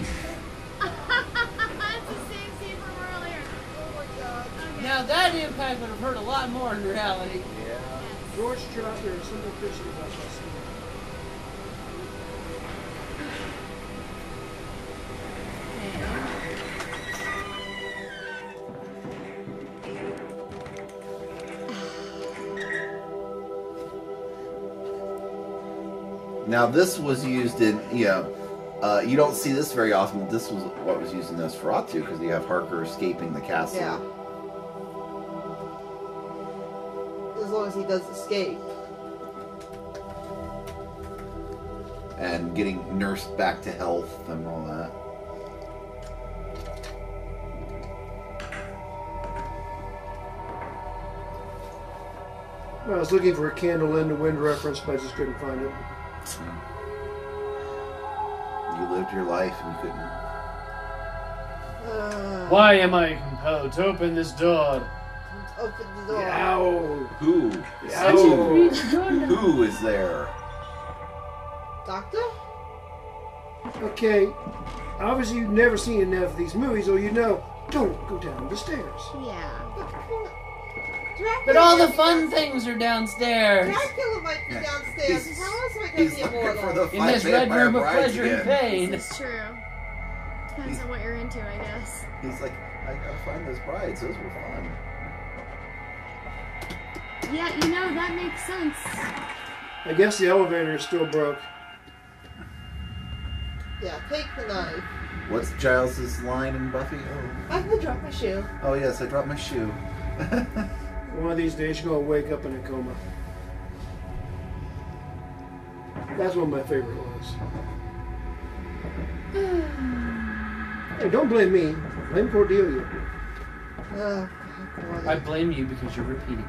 It's the same scene from earlier. Oh my god. Okay. Now that impact would have hurt a lot more in reality. Yeah. George Trout, there is something fishy about that scene. Now this was used in, you know, uh, you don't see this very often. This was what was used in Nosferatu because you have Harker escaping the castle. Yeah. As long as he does escape. And getting nursed back to health and all that. I was looking for a Candle in the Wind reference, but I just couldn't find it. You lived your life and you couldn't. Uh, Why am I compelled to open this door? Open the door. Ow! Who? Ow. Who? Who is there? Doctor? Okay, obviously you've never seen enough of these movies, or you know, don't go down the stairs. Yeah. Dracula But all the might be fun downstairs. things are downstairs. Dracula might be Yeah. downstairs. He's- How else am I going to He's be looking immortal? for the In five this red vampire room of brides pleasure and again. pain. This is true. Depends on what you're into, I guess. He's like, I gotta find those brides. Those were fun. Yeah, you know, that makes sense. I guess the elevator is still broke. Yeah, take the knife. What's Giles's line in Buffy? Oh, I'm gonna drop my shoe. oh yes, I dropped my shoe. One of these days, you're gonna wake up in a coma. That's one of my favorite ones. Hey, don't blame me. Blame Cordelia. Oh, God. I blame you because you're repeating.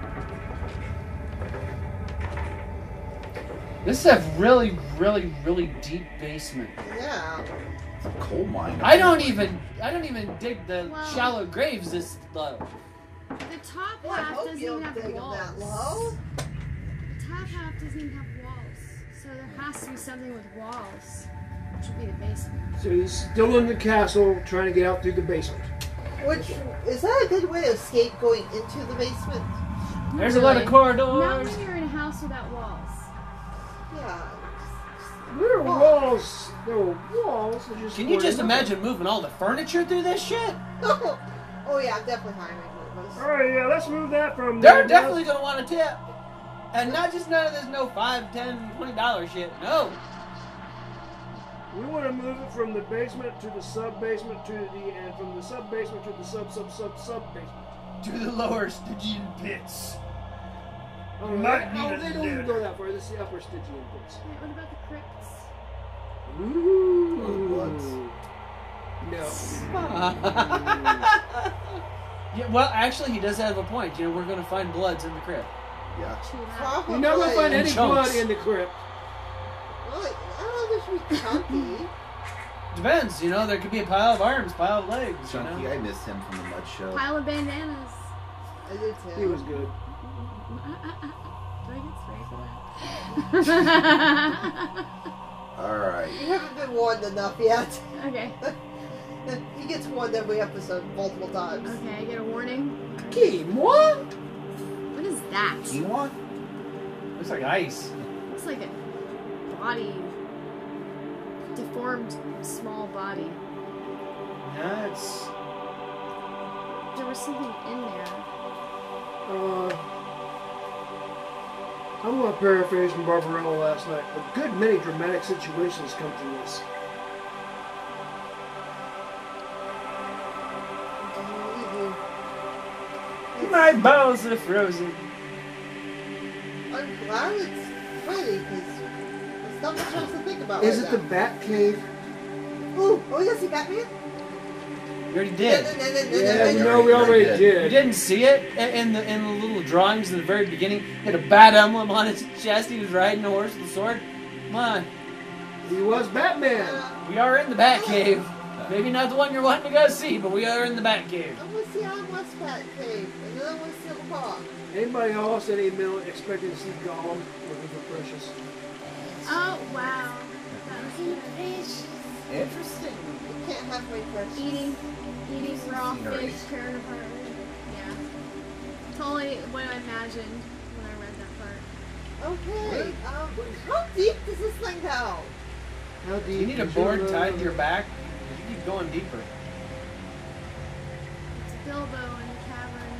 This is a really, really, really deep basement. Yeah. It's a coal mine. I don't even, I don't even dig the Wow. shallow graves this low. The top Well, I half hope doesn't you even don't have dig them walls. that low. The top half doesn't even have walls. So there has to be something with walls. Which would be the basement. So he's still in the castle, trying to get out through the basement. Which, is that a good way to escape going into the basement? There's a lot of Not corridors. when you're in a house without walls. Yeah. There are walls. There were walls. they're just Can you just pointing up. imagine moving all the furniture through this shit? Oh, oh yeah, I'm definitely hiring movers. All right, yeah, let's move that from They're there. definitely gonna want a tip. And not just none of this no five, ten, twenty dollar shit. No. We want to move it from the basement to the sub basement to the and from the sub basement to the sub sub sub sub basement. To the lower Stygian pits. Oh, Might right? need Oh, a they don't even lift. go that far. This is the upper Stygian pits. Wait, what about the crypts? Ooh. No. Yeah, well, actually, he does have a point. You know, we're gonna find bloods in the crypt. Yeah. True that. Probably. You're not going to find In any chunks. blood in the crypt. Well, I don't know if it should be chunky. Depends. You know, there could be a pile of arms, pile of legs. You Chunky, know? I missed him from the Mud Show. Pile of bandanas. I did too. He was good. Do I get sprayed for that? All right. You haven't been warned enough yet. Okay. He gets warned every episode multiple times. Okay, I get a warning. What? What is that? Quinoa? Looks like ice. Looks like a body. Deformed small body. Nuts. There was something in there. Uh, I'm going to paraphrase from Barbarella last night. A good many dramatic situations come from this. My balls are frozen. I'm glad it's pretty because there's not much else to think about. Is right it the now. Bat Cave? Ooh, oh, you guys see Batman? You already did. No, no, no, no, Yeah, no, you no, know we already You did. didn't see it in the in the little drawings in the very beginning. He had a bat emblem on his chest. He was riding a horse with a sword. Come on, He was Batman. we are in the Bat Cave. Maybe not the one you're wanting to go see, but we are in the Bat Cave. I want to see Adam West Bat Cave, and then I want to see the park. Anybody else any minute expecting to see Gollum looking for Precious? Oh, wow. That was good. Interesting. You can't have my precious. Eating, eating raw Scenery. fish, tearing apart. Yeah. Totally what I imagined when I read that part. Okay, um, how deep does this thing go? How Do you need a is board your tied to love? your back? You keep going deeper. It's Bilbo in the cavern.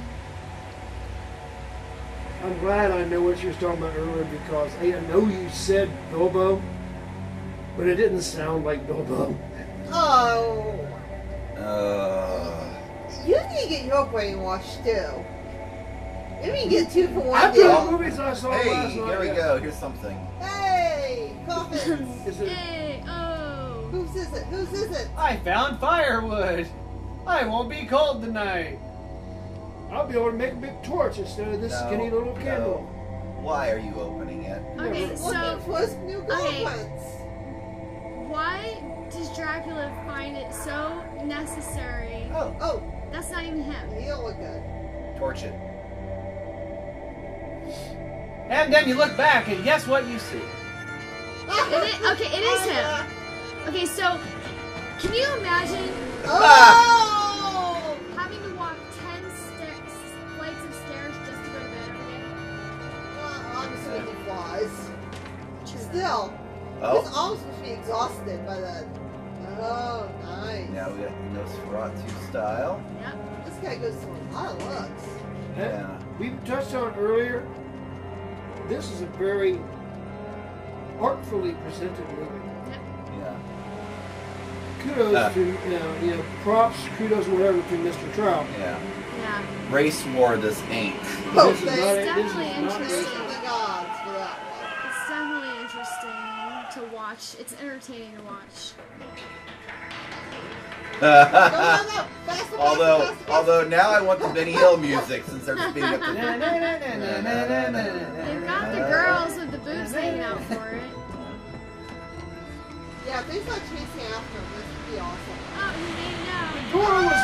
I'm glad I know what you were talking about earlier because I know you said Bilbo, but it didn't sound like Bilbo. Oh, Uh, you need to get your brain washed too. Maybe you get two for one After the deal. movies I saw hey, last night. here we go. Here's something. Hey, coffins. Is it, Yay! Oh! Whose is it? Whose is it? I found firewood. I won't be cold tonight. I'll be able to make a big torch instead of this No, skinny little no. candle. Why are you opening it? Okay, Looking so for his new okay. girlfriends. why does Dracula find it so necessary? Oh, Oh, That's not even him. you don't look good. torch it. And then you look back, and guess what you see? It is, okay, it is him. Okay, so can you imagine Oh! having to walk ten stairs, flights of stairs just to go to bed every day? Well, obviously he flies. True. Still, his Oh, arms must be exhausted by then. Oh, nice. now we got Nosferatu style. Yep. This guy goes through a lot of looks. Yeah. We touched on earlier, this is a very artfully presented movie. Yeah. kudos Uh. to, you know, you know, props, kudos, whatever to Mister Trout. Yeah. Yeah. Race war, this ain't. Oh, This is thanks. not, It's this is definitely not interesting. Thank the gods for that one. It's definitely interesting to watch. It's entertaining to watch. Go, go, go. Faster, faster, although, faster, faster. although now I want the Benny Hill music since they're speeding up the. They've got the girls with the boobs hanging out for it. Yeah, if they start chasing after him, this would be awesome. Oh, he made it out. Door was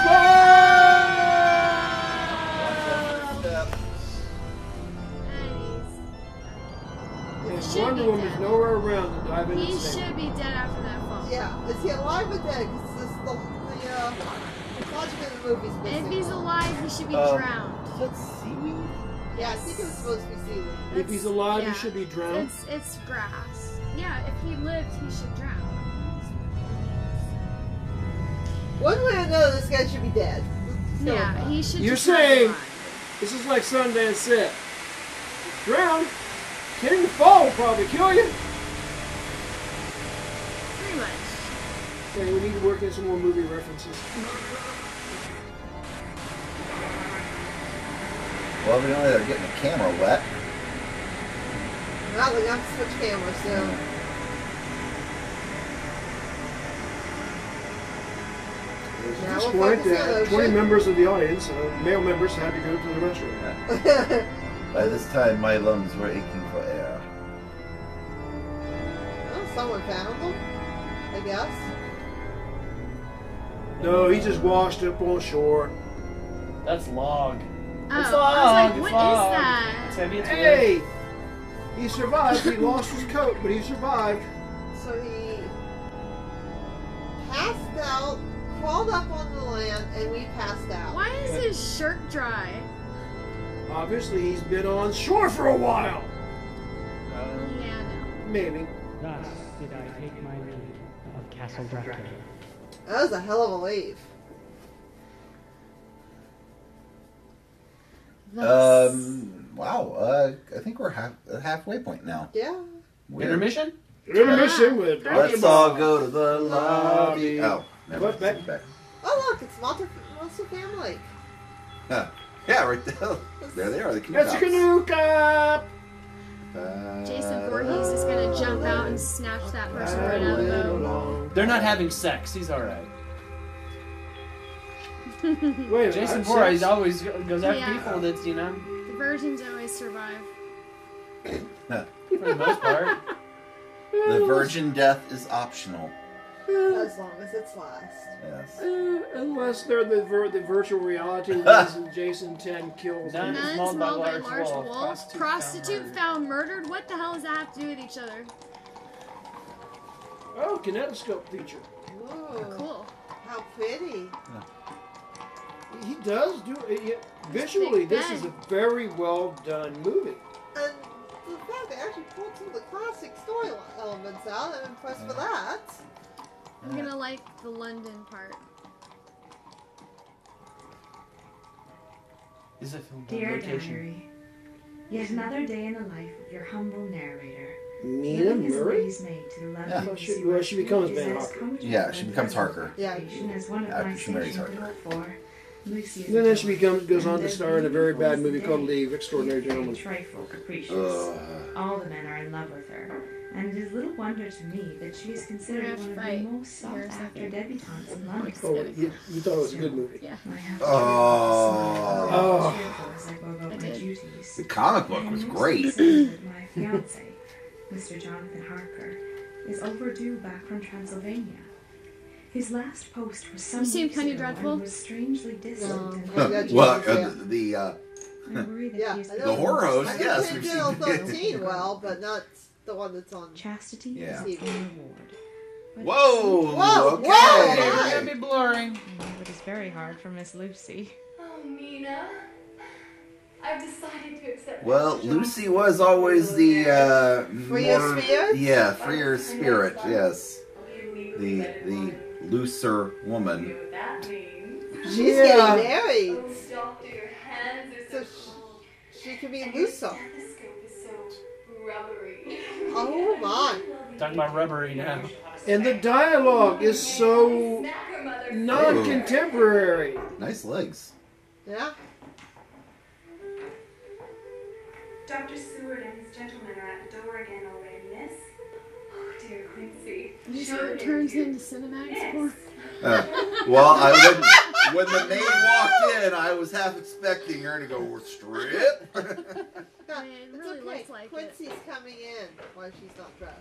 And And should Wonder be Woman's dead. nowhere around to dive in He and save. should be dead after that fall. Yeah, is he alive or dead? Because this the the uh, the logic of the movie's And missing. if he's alive, he should be Um, drowned. Is that seaweed? Yeah, I think it was supposed to be seaweed. If he's alive, yeah. he should be drowned. It's it's grass. Yeah, if he lived, he should drown. One way or another, this guy should be dead. So, Yeah, he should. You're just not be saying alive. this is like Sundance said. Drown. Getting the fall will probably kill you. Pretty much. Okay, we need to work in some more movie references. Well, we know they're getting the camera wet. Well, they got to switch cameras soon. Now At this we're point, focusing on uh, Ocean. twenty members of the audience, uh, male members, had to go to the restroom. By this time, my lungs were aching for air. Well, someone found them, I guess. No, he just washed up on shore. That's log. Oh, It's I was log. like, it's what is log. that? It's heavy. It's wood. Hey! He survived. He lost his coat, but he survived. So he passed out, crawled up on the land, and we passed out. Why is his shirt dry? Obviously, he's been on shore for a while. Yeah, no. Maybe. Thus did I take my leave of Castle Dracula. That was a hell of a leave. Um. Wow. Uh. I think we're half at halfway point now. Yeah. Weird. Intermission? Intermission with Let's all go to the lobby. Oh. Never What, mind. back? Back. Oh, look, it's Monster, Monster Family. Huh. Yeah, right there. There they are. The That's a canoe cup! Jason Voorhees is gonna jump out and snatch that person right out of the boat. They're not having sex. He's all right. Wait, Jason I've Voorhees sex? always goes after Yeah. people that's, you know, The virgins always survive. for the most part. The virgin death is optional. As long as it's last. Yes. Uh, unless they're the vir- the virtual reality ones and Jason ten kills them. None. Nuns mauled by mauled by large large wolf. wolves. Prostitute Prostitute found found murdered. What the hell does that have to do with each other? Oh, kinetoscope feature. Ooh, Cool. how pretty. He does do it. it- Visually, big this is bed. a very well done movie. And the fact they actually pulled some of the classic story elements out, I'm impressed with that. I'm gonna like the London part. Is a film on Dear location. Diary, yet another day in the life of your humble narrator. Nina Living his Murray? ways made to the Yeah. lovely Well, she- Lucy well, she becomes Westwood Van is as Harker. comfortable Yeah, she and becomes pleasant Harker. Yeah. occupation as one of After my she marries station could Harker. hope for. Lucy is And then she adorable, becomes goes on and to as star in a very beautiful bad as movie the called day, The Extraordinary yet very Gentleman. trifle capricious. Ugh. All the men are in love with her, and it is little wonder to me that she is considered We're gonna one of fight the most sought here in a after second. debutantes in London. Oh, you, you thought it was a good movie. Yeah. I have to Oh. smile and cheerful as I go about I my did. duties. The comic I book am was most great. concerned that my fiance, Mister Jonathan Harker, is overdue back from Transylvania. His last post was some You seen weeks Penny ago Dreadful? and was strangely distant and No. Yeah, well, yeah. uh, the uh, I worry that Yeah, he is I know. The horror host, I know yes, Penn we've Jail seen- thirteen well, but not the one that's on. Chastity Yeah. is a reward. But whoa, Whoa, okay. whoa, It's gonna be blurring. I know it is very hard for Miss Lucy. Oh, Mina. I've decided to accept. Well, Lucy was always the uh, Freer more, spirit? yeah, freer spirit. Yes, the the looser woman. What that means. She's Yeah. getting married, Oh, stop it. Your hands are so so she, she could be and your looser. stethoscope is so rubbery. Oh my! Talking about rubbery now. And the dialogue is so non-contemporary. Nice legs. Yeah. Doctor Seward and his gentlemen are at the door again already, miss. Oh, dear Quincy. So it turns into cinematic porn. Uh, well, I when, when the maid walked in, I was half expecting her to go strip. No, It really it's okay. looks like Quincy's coming in while she's not dressed.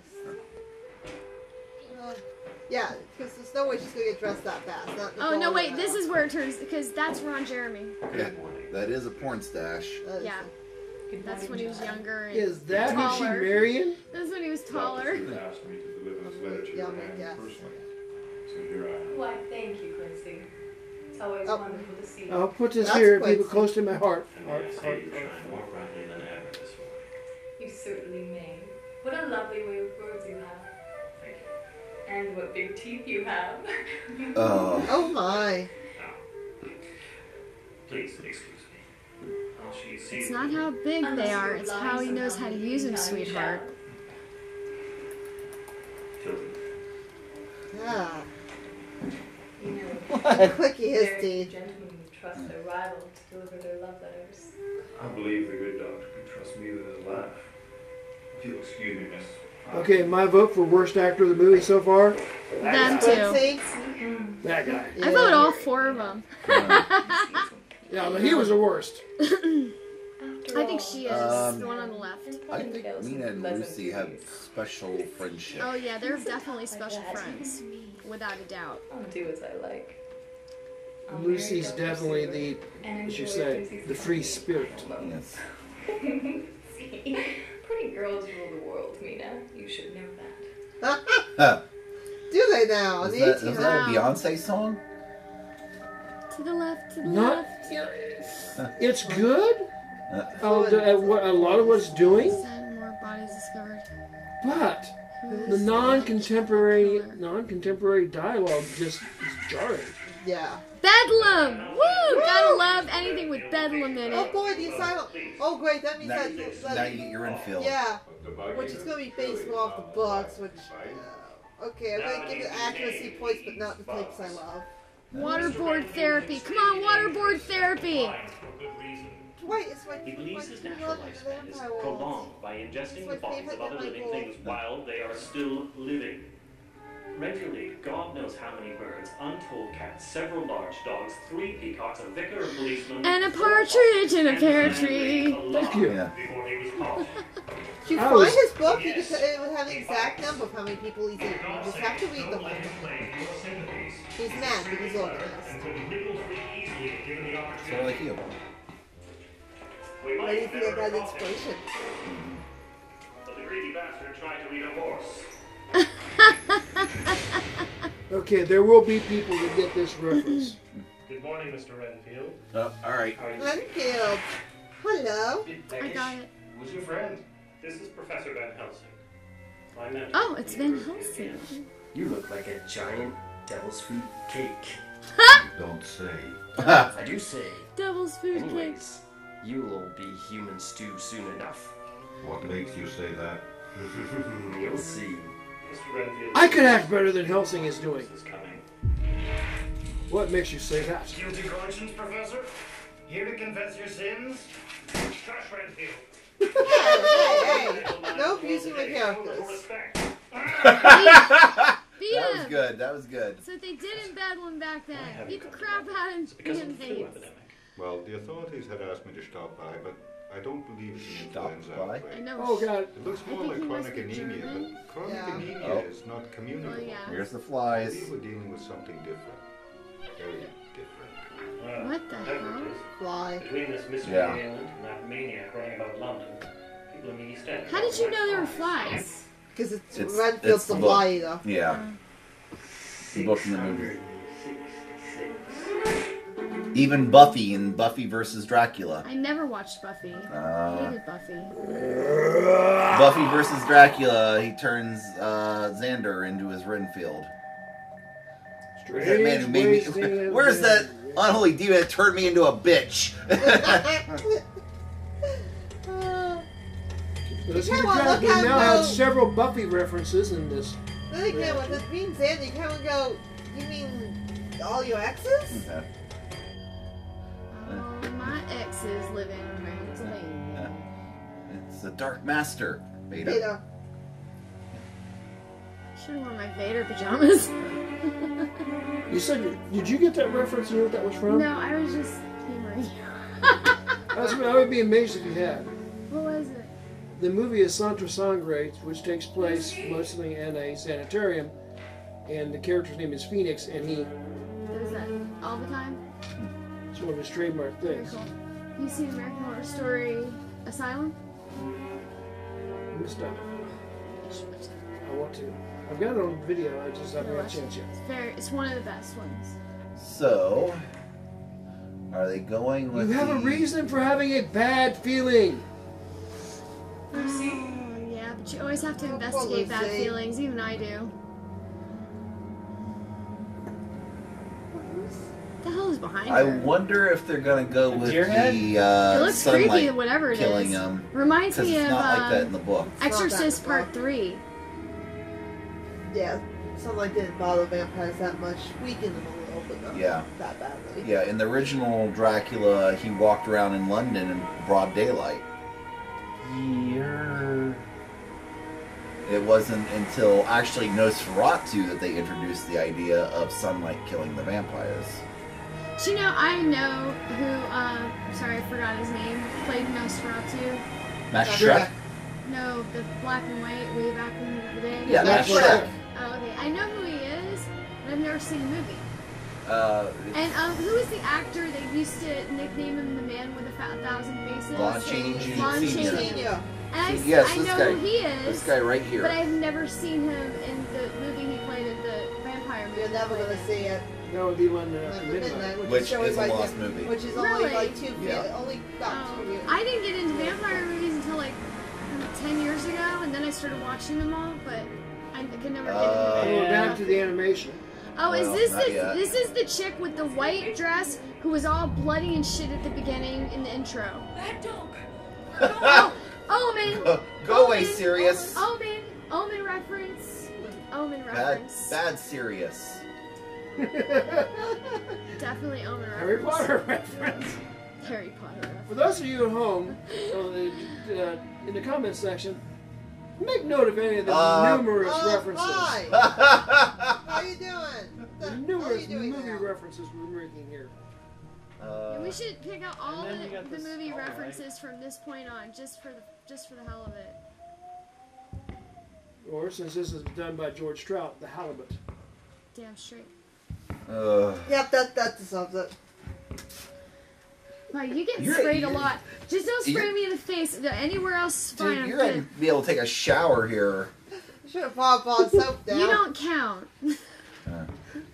Uh, yeah, because there's no way she's going to get dressed that fast. Not in the Oh, no, dawn wait. of This the is where it turns, because that's Ron Jeremy. Yeah, that is a porn stash. house. Yeah. That's when he was younger and Is that who she taller. marrying? That's when he was taller. asked me to deliver this letter to Yeah, your I'll make hand guess. personally. So here I am. Why, thank you, Quincy. It's always Oh. wonderful to see you. I'll put this That's here, Quincy. people close to my heart. And Heart, may I say heart, you heart. shine more brightly than ever this morning. You certainly may. What a lovely way of words you have. Thank you. And what big teeth you have. Oh. Oh my. Now, please excuse me. I'll she see It's you not later. how big Unless they you are, it's lie how he knows somehow how to in the use them, meantime, you sweetheart. Tilted. Yeah. You know, What? Quick he is, very Dean. gentlemen who trust their rival to deliver their love letters. I believe the good doctor can trust me with his life. If you'll excuse me, miss. Okay, my vote for worst actor of the movie so far? Them too. Quincy? That guy. I vote all four of them. Yeah, but he was the worst. I think she is, Um, the one on the left. I think Mina and Lucy have special friendship. Oh yeah, they're definitely special friends, without a doubt. I'll do as I like. I'll Lucy's marry Doctor definitely Seward the, and as you enjoy say, Quincy's the free company. spirit. Yes. See, pretty girls rule the world, Mina. You should know that. Huh. Do they now? Is The that, eighteen is that a Wow. Beyonce song? To the left, to the Not, left. it's good. Uh, Oh, the, uh, what, a lot of what it's doing, Seven more bodies discovered. but Who the is non-contemporary, killer? non-contemporary dialogue just is jarring. Yeah. Bedlam! Woo! Gotta love anything with bedlam in Oh it. boy, the asylum. Oh great, that means now, that, that now you get your infield. yeah, which is going to be based more off the books. Which uh, okay, I'm going to give it accuracy points, but not the types I love. Waterboard therapy. Come on, waterboard therapy. Wait, it's my He believes his my natural favorite lifespan is vampire world. prolonged by It's ingesting my the bodies favorite of other living vampire things while they are still living. Regularly, God knows how many birds, untold cats, several large dogs, three peacocks, a vicar, a policeman, And a partridge in a pear tree. Thank you. Yeah. before he was caught. If you I find was- his book, you could, it would have the exact number of how many people he's eaten. You just have to read the Don't whole let him thing. play your sympathies. He's mad, but he's organized. And could nibble free easily if given the Sort of opportunity. like you. We might Ready to never get that caught him, inspiration. but the greedy bastard tried to eat a horse. Okay, there will be people that get this reference. Good morning, Mister Renfield. Oh, all right. How are you? Renfield. Hello. I got it. Who's your friend? This is Professor Van Helsing. My mentor. Oh, it's Van Helsing. You look like a giant devil's food cake. Don't say. I do say. Devil's food cake. Anyways, you'll be human stew soon enough. What makes you say that? You'll see. Mister Renfield. I could act better than Helsing is doing. Is coming. What makes you say that? Guilty conscience, Professor? Here to confess your sins? Shush, Renfield. Hey, hey, hey. No abusing the characters. Beat That was him. good. That was good. So they did in Bedlam back then. Beat the crap out of him. Because of the flu things. epidemic. Well, the authorities had asked me to stop by, but I don't believe it's an Stop influenza by? outbreak. I know. Oh God. It looks more think like he must chronic be anemia, German. but chronic Yeah. anemia Oh. is not communicable. Oh, yeah. Here's the I flies. believe we're dealing with something different. Very different. Well, What the whatever hell? it is, Fly. between this mystery Yeah. ailment and that maniac running about London, people in the East End. How did you know there were flies? Because it's, It's- Renfield's it's the the book. fly eater. Yeah. The book in the movie. Even Buffy in Buffy versus Dracula. I never watched Buffy. I Uh, hated Buffy. Buffy versus Dracula, he turns uh, Xander into his Renfield. Where's that man who made me? Where's that unholy demon that turned me into a bitch? Let's Come keep on, track. look We how now have low. several Buffy references in this. Then again, with this means then you kind of go, you mean all your exes? Okay. All my exes live in Pennsylvania. It's the Dark Master, Vader. Vader. Should have worn my Vader pajamas. You said, did you get that reference? You know what that was from? No, I was just humoring. That's, I would be amazed if you had. What was it? The movie is Santra Sangre, which takes place mostly in a sanitarium, and the character's name is Phoenix, and he. Does that all the time? It's one of his trademark Very things. cool. You seen American Horror Story Asylum? Missed out. I want to. I've got it on video. I just haven't had a chance yet. It's very. It's one of the best ones. So, are they going with You have the... a reason for having a bad feeling. Oh, yeah, but you always have to investigate bad feelings. Even I do. What the hell is behind I her? wonder if they're gonna go with deer head? the uh, It looks sunlight creepy, whatever it killing is. them. Reminds 'cause me it's of not like um, that in the book. Exorcist Part Three. Yeah, something like didn't bother vampires that much. Weakened them a little, but not Yeah. that badly. Yeah, in the original Dracula, he walked around in London in broad daylight. Year. It wasn't until actually Nosferatu that they introduced the idea of sunlight killing the vampires. Do you know, I know who, uh, sorry, I forgot his name, played Nosferatu. Matt Shrek? No, the black and white way back in the day. Yeah, Matt Shrek. Oh, okay. I know who he is, but I've never seen the movie. Uh, And um, who is the actor that used to nickname him the man with a fa- thousand faces? Lon Chaney Junior Lon Senior. Chaney. And I, s- Yes, I this know guy- who he is. this guy right here. But I've never seen him in the movie he played in the vampire movie. You're never gonna see it. That would be London After After Midnight. Midnight, which, Which is, always is a like lost the- movie. Which is only Really? like two, Yeah. only about two years. I didn't get into vampire movies until like ten years ago, and then I started watching them all, but I could never get Uh, into We're it. back to the animation. Oh, is Well, this not the yet. this is the chick with the white dress who was all bloody and shit at the beginning in the intro? That dog. Oh, Omen. Go, go away, Omen, Sirius. Omen. Omen reference. Omen Bad, reference. bad Sirius. Definitely Omen reference. Harry Potter reference. Harry Potter reference. For those of you at home, uh, uh, in the comments section, make note of any of the Uh, numerous Oh, references. hi. How you doing? What The the hell are numerous you doing movie now? references we're making here. Uh, We should pick out all And then you the, got the this movie hallway. references from this point on, just for the just for the hell of it. Or, since this is done by George Trout, the halibut. Damn straight. uh, Yep, that that deserves it. Wow, you get You're- sprayed a you're- lot. Just don't spray you're- me in the face. Anywhere else, is fine. dude, I'm you're good. gonna be able to take a shower here. You should have bought bought soap down. You don't count. Uh,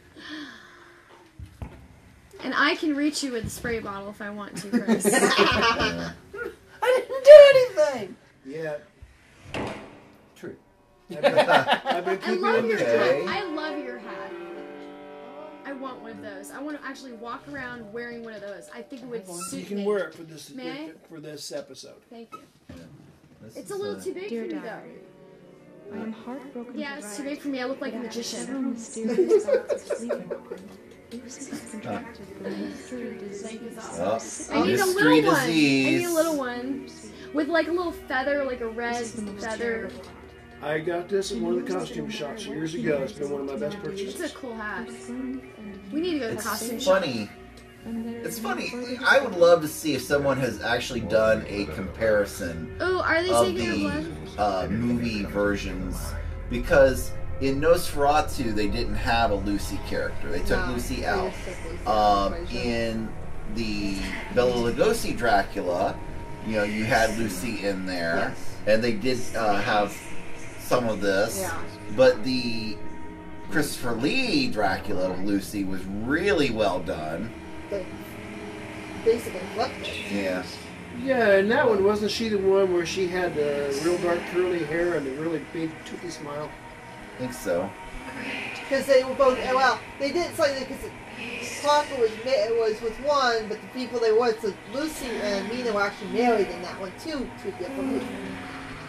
And I can reach you with a spray bottle if I want to, Chris. uh, I didn't do anything. Yeah. true. I've been, I've been I keeping love your Okay. hat. I love your hat. I want one of those. I want to actually walk around wearing one of those. I think it would suit You can me. wear it for this May I? for this episode. Thank you. This It's a is, little uh, too big Dear for me, Diary, though. I am heartbroken Yeah, to it's too write big for me. I look like a that after several magician. mysterious bouts of sleeping Lucy has contracted the mystery disease. Oh, I need a mystery little one. I need disease. a little one with like a little feather, like a red feather. I got this at one of the costume shops years ago. It's been one of my best purchases. It's a cool hat. We need to go to the costume It's shop. funny. It's funny. I would love to see if someone has actually done a comparison Oh, are they of taking your the blood? uh, movie versions, because in Nosferatu they didn't have a Lucy character. They took No, Lucy they out. just took Lucy Um, out. in the Bela Lugosi Dracula, you know, you had Lucy in there, Yes. and they did uh, have some of this. Yeah. But the Christopher Lee Dracula of Lucy was really well done. They basically flipped it. Yeah. Yeah, and that one, wasn't she the one where she had the real dark curly hair and a really big toothy smile? I think so. Because they were both, well, they did slightly, because Parker was ma- was with one, but the people they were, so Lucy and Mina were actually married in that one too, two different people.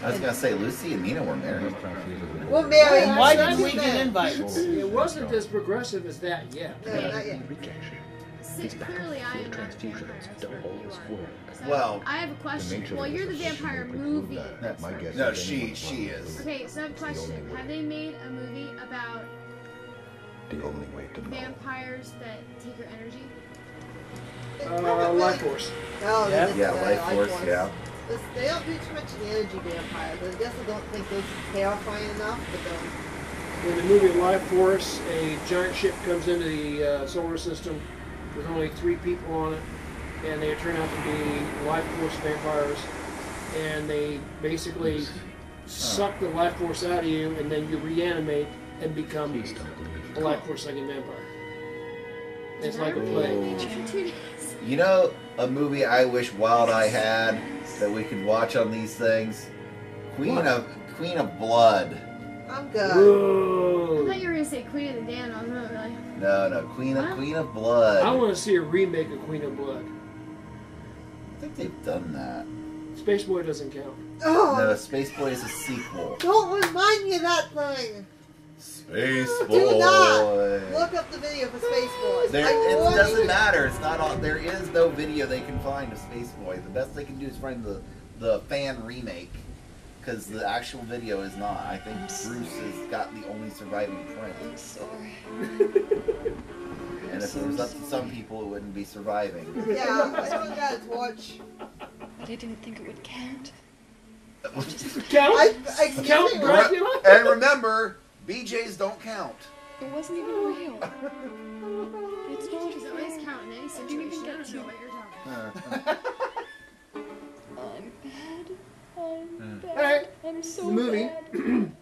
I was gonna say Lucy and Nina were married. We're married. Why That's didn't we it. get invites? It wasn't as progressive as that yet. No, not yet. See, clearly I am not the vampire expert, you are. So Well, I have a question. Well, you're the vampire movie expert. No, she she is. Okay, so I have a question. Have they made a movie about The only way to know. vampires that take your energy? Uh, Life Force. Oh, Yeah, they- yeah, they- Life Force, yeah. This- They don't do too much energy vampires. I guess I don't think those are terrifying enough, but um, In the movie Life Force, a giant ship comes into the uh, solar system with only three people on it, and they turn out to be Life Force vampires, and they basically suck the Life Force out of you, and then you reanimate and become a Life Force sucking vampire. It's like a plague. You know, a movie I wish Wild Eye had that we could watch on these things. Queen What? of Queen of Blood. I'm good. I Whoa. thought you were gonna say Queen of the Damned. I was not really. No, no, Queen of What? Queen of Blood. I want to see a remake of Queen of Blood. I think they've done that. Space Boy doesn't count. Oh, No, Space Boy is a sequel. don't remind me of that thing. Space Do Boy. not look up the video for Space Boy. There, I it warn doesn't you. matter. It's not on. There is no video they can find of Space Boy. The best they can do is find the the fan remake, because the actual video is not. I think Bruce has got the only surviving print. I'm sorry. And if it was up to some people, it wouldn't be surviving. Yeah, I don't got a torch. But I didn't think it would count. Count? I, I excuse Count me, Dracula? And remember, B Js don't count. It wasn't even real. It's not She's always counting any I didn't even situation. I get don't know to. what you're talking about. I'm bad. I'm bad. Alright. I'm so The movie. bad.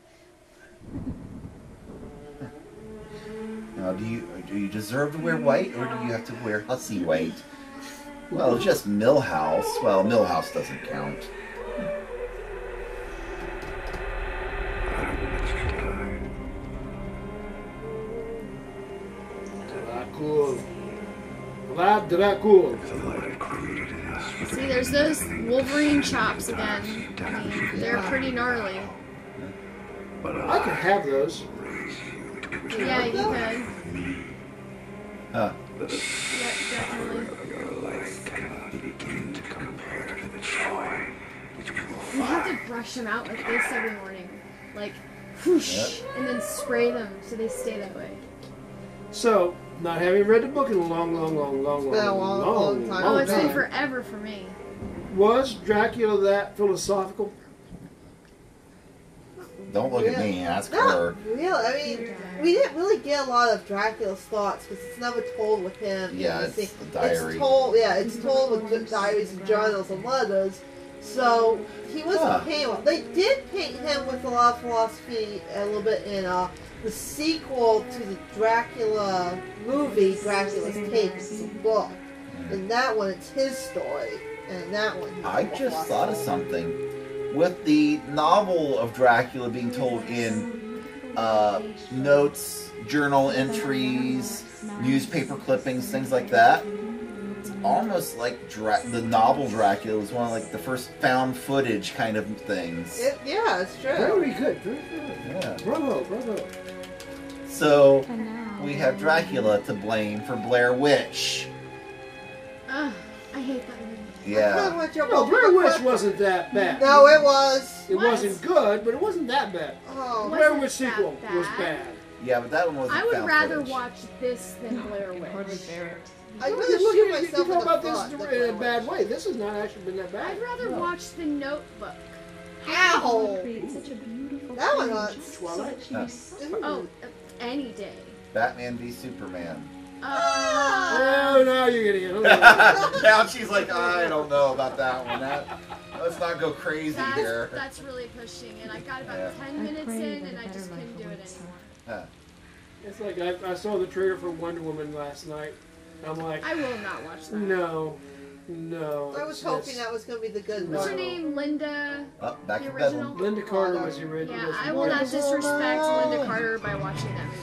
Now, do you do you deserve to wear white, or do you have to wear hussy white? Well, just Millhouse. Well, Millhouse doesn't count. Dracula. Vlad Dracula. See, there's those Wolverine chops again. I mean, they're pretty gnarly. I could have those. Yeah, you could. Huh. Yep, definitely. You have to brush them out like this every morning. Like, whoosh, and then spray them so they stay that way. So, not having read the book in a long, long, long, long, long, been a long, long time. Oh, it's been time. forever for me. Was Dracula that philosophical? Don't look at me. Ask Not her. really. I mean, we didn't really get a lot of Dracula's thoughts because it's never told with him. you Yeah, know, it's see, the diary. It's told, yeah, it's told with good diaries and journals and letters. So he wasn't Huh. painted. They did paint him with a lot of philosophy a little bit in uh, the sequel to the Dracula movie, Dracula's Tapes, it's a book. And that one, it's his story. And that one, he's I more just thought of philosophical. something. With the novel of Dracula being told in uh, notes, journal entries, newspaper clippings, things like that, it's almost like Dra- the novel Dracula was one of like the first found footage kind of things. It, yeah, it's true. Very good, very good. Yeah. Bravo, bravo. So we have Dracula to blame for Blair Witch. Ugh, I hate that movie. Yeah. No, Blair Witch wasn't that bad. No, it was. It wasn't good, but it wasn't that bad. Oh, Blair wasn't Witch that sequel was bad. bad. Yeah, but that one wasn't I would found rather footage. watch this than Blair Witch. I'd No, rather you look shoot at it, myself you in talk the about foot this than in a Blair bad way. This has not actually been that bad. I'd rather No. watch The Notebook. Ow! Such a beautiful That one thing, hurts. just Twilight? such nice- Oh, uh, any day. Batman v Superman. Uh, Oh, now you're getting it. Now she's like, I don't know about that one. That, let's not go crazy that's, here. that's really pushing, and I got about Yeah. ten minutes in, and I just couldn't do it anymore. Huh. It's like I, I saw the trailer for Wonder Woman last night. I'm like, I will not watch that. no, no. I was it's- hoping that was going to be the good What's one. her name? Linda. Oh, back The to original? Bedlam. Linda Carter was the original. Yeah, I will not disrespect Linda Carter by watching that movie.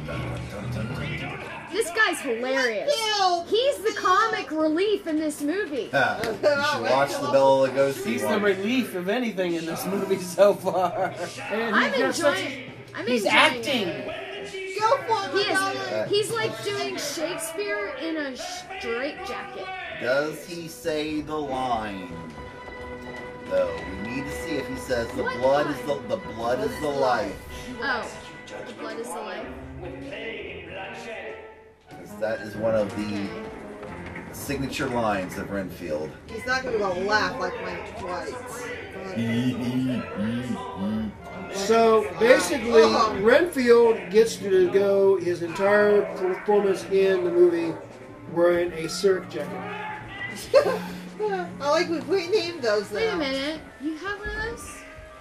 This guy's hilarious. Renfield! He's the comic relief in this movie. Ah, you should watch the Bela Lugosi He's the one. relief of anything in this movie so far. And I'm he's got such enjoying. I'm He's enjoying acting. It. Go for He it, darling. is. He's like doing Shakespeare in a straitjacket. Does he say the line? Though we need to see if he says the What blood line? is the the blood is the life. Oh, the blood is the life. 'Cause that is one of the signature lines of Renfield. He's not going to go laugh like Mike Twice. So basically, Renfield gets to go his entire performance in the movie wearing a surf jacket. I like we renamed those now. Wait a minute. You have one of those?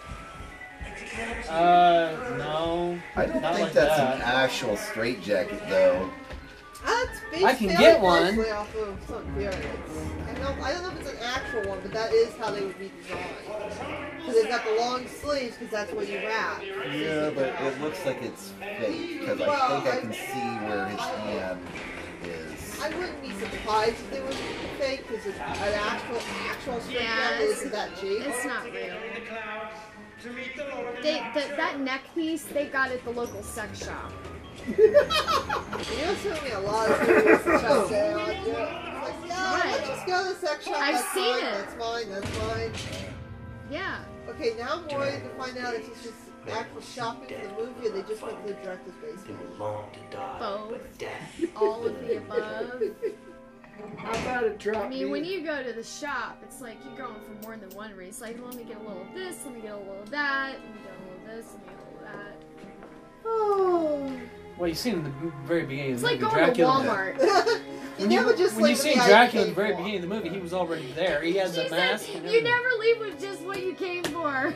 Uh, no. I don't not think like that's that. an actual straitjacket though. That's based I can fairly get one. closely off of some periods. I don't, I don't know if it's an actual one, but that is how they would be designed. Because they've got the long sleeves, because that's what you wrap. Yeah, but it looks like it's fake because I Well, think I I- can see where his hand is. I wouldn't be surprised if they were fake, because an actual, actual straight Yeah, jacket it's- isn't that cheap. It's not real. They, the, that neck piece they got at the local sex shop. You know, sent me a lot of movies to shop there. Like, yeah, like, yeah, Right. let's just go to the sex shop. I've that's seen fine, it. That's mine. That's mine. Yeah. Okay, now I'm worried to find out if he's just actual shopping for the movie, or they just went to the director's basement. Both. All of the above. How about it drop I mean, when you go to the shop, it's like you're going for more than one reason. It's like, let me get a little of this, let me get a little of that, let me get a little of this, let me get a little of that. Oh. Well, you see in the very beginning of It's the like movie, going Dracula. to Walmart. You When never you, just when you leave see with the Dracula item at the very for. beginning of the movie, he was already there. He had the She mask said, and you everything. never leave with just what you came for.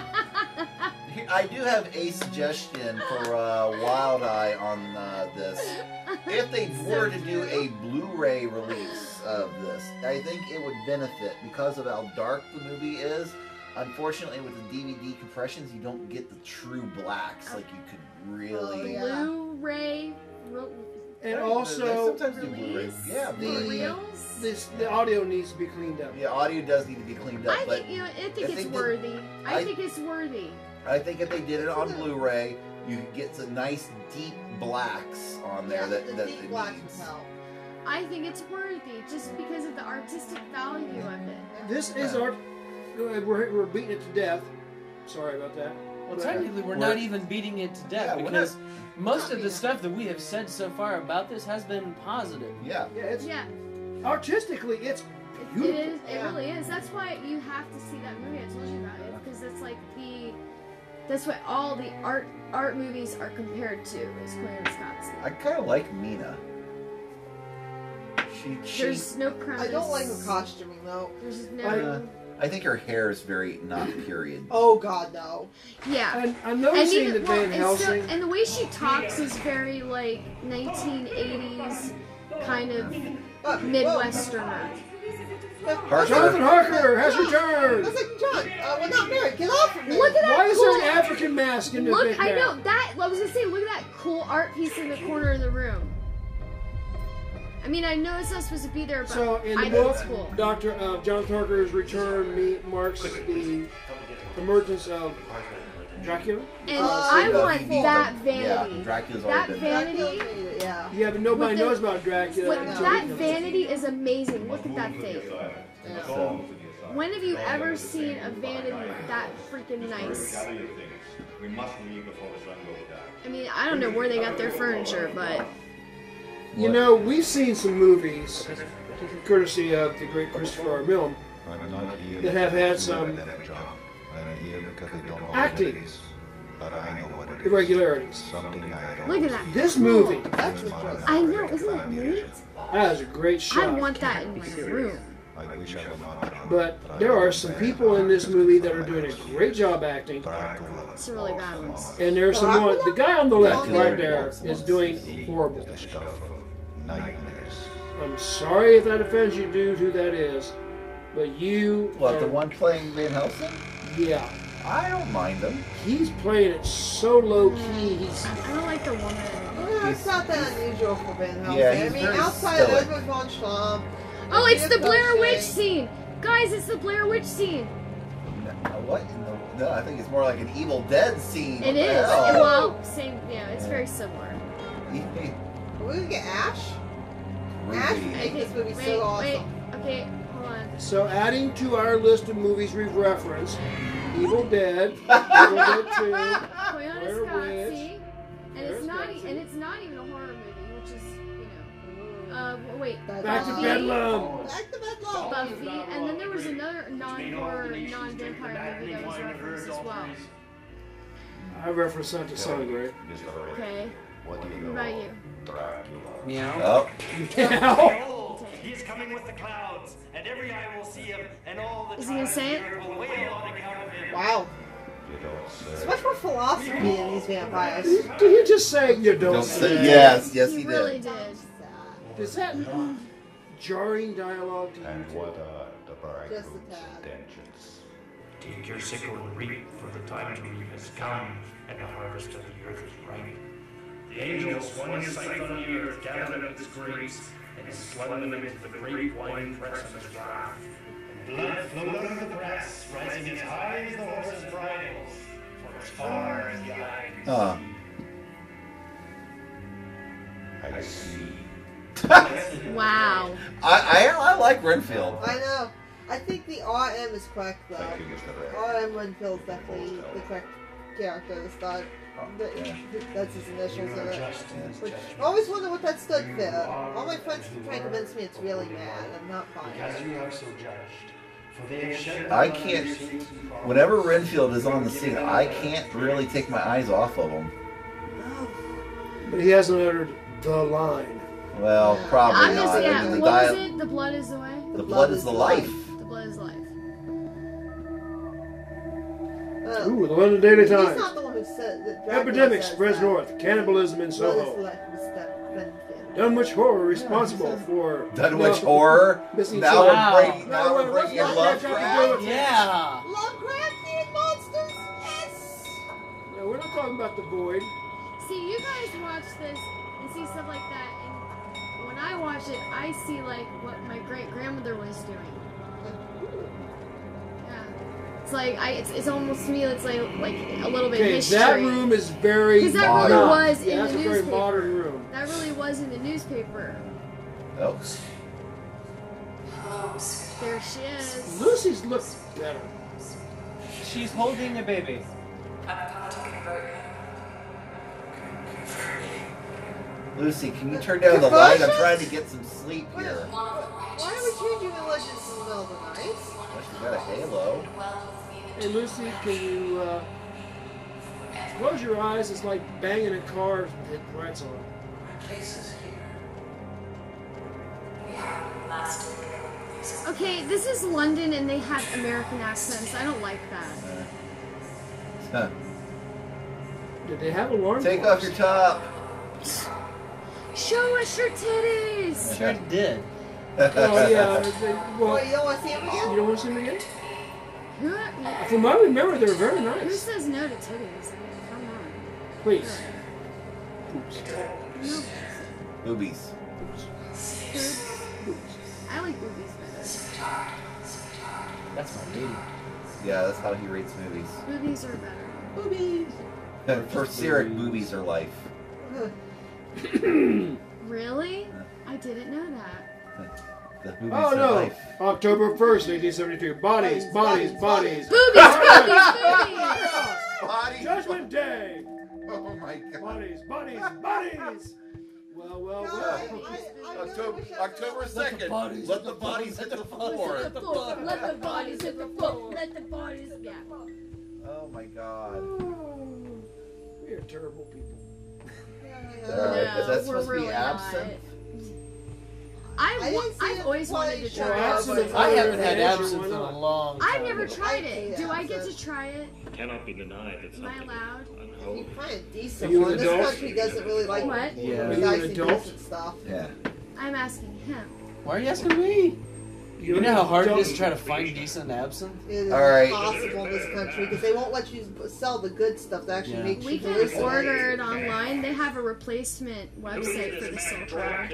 I do have a suggestion for uh, Wild Eye on uh, this. If they were to do a Blu-ray release of this, I think it would benefit because of how dark the movie is. Unfortunately, with the D V D compressions, you don't get the true blacks like you could really. Blu-ray. Re- And They also, sometimes do Blu-ray. Yeah, For the, reals? this the audio needs to be cleaned up. the audio does need to be cleaned up, I but think, you know, I think if it's they did- worthy. I, I- think it's worthy. I think if they did it on Blu-ray, you could get some nice deep blacks on there Yeah, that the that deep it blacks needs. would help. I think it's worthy just because of the artistic value of it. This is our. Go ahead, we're, we're beating it to death. Sorry about that. Well, Go ahead. technically, we're, We're- not even beating it to death Yeah, we're because most not of the stuff that we have said so far about this has been positive. Yeah. Yeah, it's Yeah, artistically, it's it beautiful. is. It really is. That's why you have to see that movie. I told you about it because it's like the. That's what all the art art movies are compared to. Is Queen of Wisconsin. I kind of like Mina. She, she There's no premise. I don't like her costuming though. There's no. uh, I think her hair is very not period. Oh God, no. Yeah. And I'm And noticing even, that well, Van and, so, Helsing. and the way she talks is very like nineteen eighties kind of Midwesterner. Harker. Jonathan Harker has returned. That's like John. Uh, we're not married. Get off of me. Look at that Why is cool. there an African mask in the Look, big I know bag? that. I was gonna say, look at that cool art piece in the corner of the room. I mean, I know it's not supposed to be there, but So in I the think book, it's cool. Doctor uh, Jonathan Harker's return me, marks the emergence of Dracula. And Uh, I so want the- that Yeah, vanity. Dracula's That already been vanity. Yeah. Yeah, but nobody With the- knows about Dracula. What, until that he comes. vanity is amazing. Look at that thing. So, When have you ever seen a vanity that freaking nice? We must leave before the sun goes down. I mean, I don't know where they got their furniture, but You know, we've seen some movies, courtesy of the great Christopher R. Milne, that have had some acting irregularities. look at that. This movie, That's what was. I know, isn't it neat? that is a great I shot. want that in my room. But there are some people in this movie that are doing a great job acting, It's a really bad one. and there's some more. The guy on the left, right there, is doing horrible. I'm sorry if that offends you, dude, who that is, but you. what, are- the one playing Van Helsing? Yeah. I don't mind him. He's playing it so low key. He's. I don't like the woman. Yeah, it's not that unusual for Van Helsing. Yeah, I he's mean, very outside of stoic. Edward von Schlamm. Oh, it's the Peter Blair Cushing. Witch scene! Guys, it's the Blair Witch scene! No, what? No, no, I think it's more like an Evil Dead scene. It What the is. hell? Well, same, yeah, it's very similar. Are we gonna get Ash? Ash would make this movie wait, so awesome. wait, okay, hold on. So adding to our list of movies we've referenced, Evil Dead, Evil Dead two, Toyota Blair Scott, Witch. see? And it's not, e- and it's not even a horror movie, which is, you know, uh, wait. Back to Buffy, Bedlam. Back to Bedlam. Buffy, and then there was another non-horror, non-vampire movie that was referenced as well. I referenced that to some degree. Okay. What about you? Meow. Oh. Behold, he is coming with the clouds, and every eye will see him, and all the Is he gonna say it? will wail on account of him. Wow. There's much more philosophy in these vampires. Did he just say you don't, Don't say? say yes, yes he, He did. really did. Is that jarring dialogue to you? And what are the Just a bridegroom's tad. intentions? Take your sickle and reap, for the time to reap has come, and the harvest of the earth is ripe. The angel swung his scythe on the earth, gathered up his grapes, and slung them into the great wine press of his wrath. And blood flowed out of the press, rising as high as the horses' bridles, for as far as the eye could see. Uh, I see. Wow. I, I I like Renfield. I know. I think the R M is correct though. Thank you, Mister Ray. R M Renfield is definitely the correct character. It's not. The, that's his initials in it. Which, I always wonder what that stood for. All my friends keep trying to convince me it's really mad. I'm not buying Because it. you have so judged. For they have shed I can't. Whenever Renfield is on the scene, I can't really take my eyes off of him. But he hasn't uttered the line. Well, probably I'm not. just, I yeah, mean, the, what was dia- it? The blood is the way? the blood is the life. The blood is life. Uh, Ooh, the London Daily he's Times. not the one who said that. Dracula Epidemic says spreads that. north. Cannibalism in Blood is Soho. life, Mister Renfield. Dunwich Horror responsible for Dunwich no, Horror. missing Now children. we're breaking. Now No, we're wait, what's breaking Lovecraft got to do Lovecraft. with it? Yeah. Lovecraftian monsters. Yes. No, we're not talking about the void. See, you guys watch this and see stuff like that, and when I watch it, I see like what my great grandmother was doing. Yeah, it's like I, it's, it's almost to me, it's like like a little bit Okay, history. that room is very Because that modern. really was yeah, in that's the a very newspaper. modern room. That really was in the newspaper. Oh. There she is. Lucy's looks better. She's holding a baby. Lucy, can you turn down the light? I'm trying to get some sleep here. Why are we changing religions in the middle of the night? Well, she's got a halo. Hey Lucy, can you uh, close your eyes? It's like banging a car with hit lights on. Okay, this is London and they have American accents. I don't like that. Huh. Did they have alarm Take clocks? off your top. Show us your titties. Sure did. Oh yeah. They, well, Well, you don't want to see him again? you don't want to see them again? Who, From what I remember, they were very who nice. says no to titties? I mean, come on. Please. No. Boobies. I like movies better. That's my rating. Yeah, that's how he rates movies. Movies are better. Boobies. For Cyric, boobies are life. Really? I didn't know that. The movies Oh are no! life. October first, nineteen seventy-two. Bodies, bodies, bodies. Boobies, boobies, boobies! Bodies. Judgment Day. Oh my god. Bodies, bodies, bodies. Well, well, No, well. I, I, I October wish I October second. bodies Let the bodies hit the floor. Let the floor, let the bodies hit the floor, let the bodies, yeah. Oh my god. We are terrible people. Alright, is that we're supposed to be really absinthe? not. I I've, didn't wa- see I've it always wanted play to show. try it. Absinthe. I haven't had Yeah, absinthe in why a not? long time. I've never tried I it. hate Do I get absinthe. to try it? It cannot be denied that Am I something allowed? You unholy. find a Are decent you one. an This adult? country doesn't really like What? Yeah. Are you an nice and adult? decent stuff. Yeah. I'm asking him. Why are you asking me? You know how hard it is to try to find decent absinthe? It is All right. impossible in this country because they won't let you sell the good stuff that actually Yeah. makes We you can hallucinate. order it online. They have a replacement website for the Silver.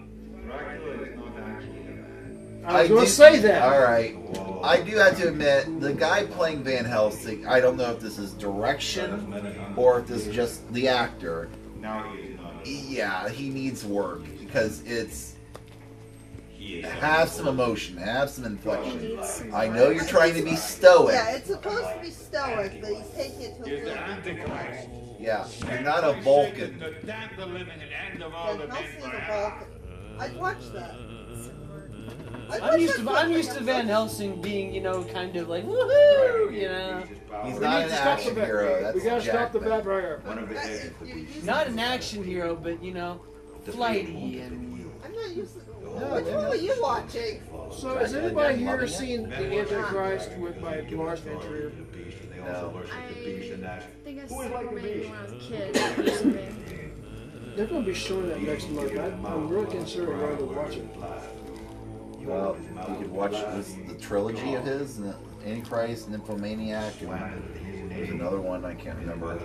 I was going do- to say that. All right. I do have to admit, the guy playing Van Helsing, I don't know if this is direction or if this is just the actor. Yeah, he needs work because it's have some emotion, have some inflection. I know you're trying to be stoic. Yeah, it's supposed to be stoic, but he's taking it to a really Yeah, you're not a Vulcan. Yeah, Helsing is a Vulcan. I'd watch that. I'd I'm watch used that to I'm for used to like Van Helsing being, you know, kind of like woohoo, you know. He's We not need an to stop action the va- hero. That's We gotta Jack stop the Black. vampire. Not an action hero, but you know, flighty and. I'm not used to. Which one were you watching? So, has anybody here seen The Antichrist with by Lars von Trier? No. I think I saw it maybe when I was a kid. or something. They're going to be showing that next month. I, I'm really considering going to watch it. Well, you could watch this, the trilogy of his, the Antichrist, Nymphomaniac, and there's another one I can't remember.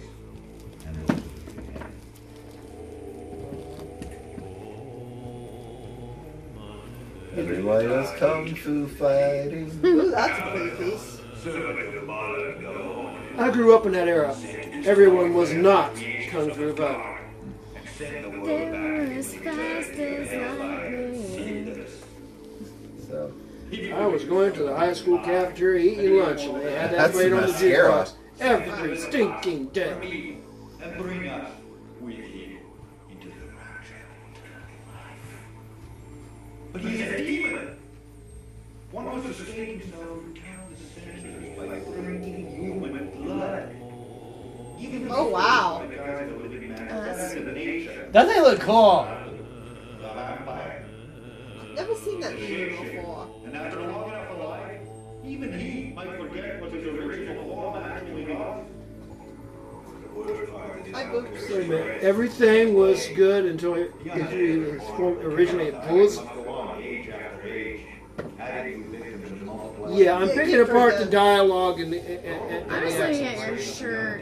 Everybody does kung fu fighting. Ooh, that's a pretty piece. I grew up in that era. Everyone was not kung fu fighting. They were as fast as lightning. So, I was going to the high school cafeteria eating lunch, and they had that That's played on the mascara. jukebox every stinking day. And bring us with him into the But he is a demon. One was to sustain himself for countless centuries by drinking human blood. Even Oh, wow. the guys of the living man accepted the nature. That thing look cool. The vampire. Never seen that movie before. And after long enough alive, even he might forget what his original form actually was. I booked Wait a minute. Everything was good until it, until it was formed originally it was. Yeah, I'm Yeah, picking keep apart the drinking. dialogue and the, and, and, I'm and just the looking accents. at your shirt.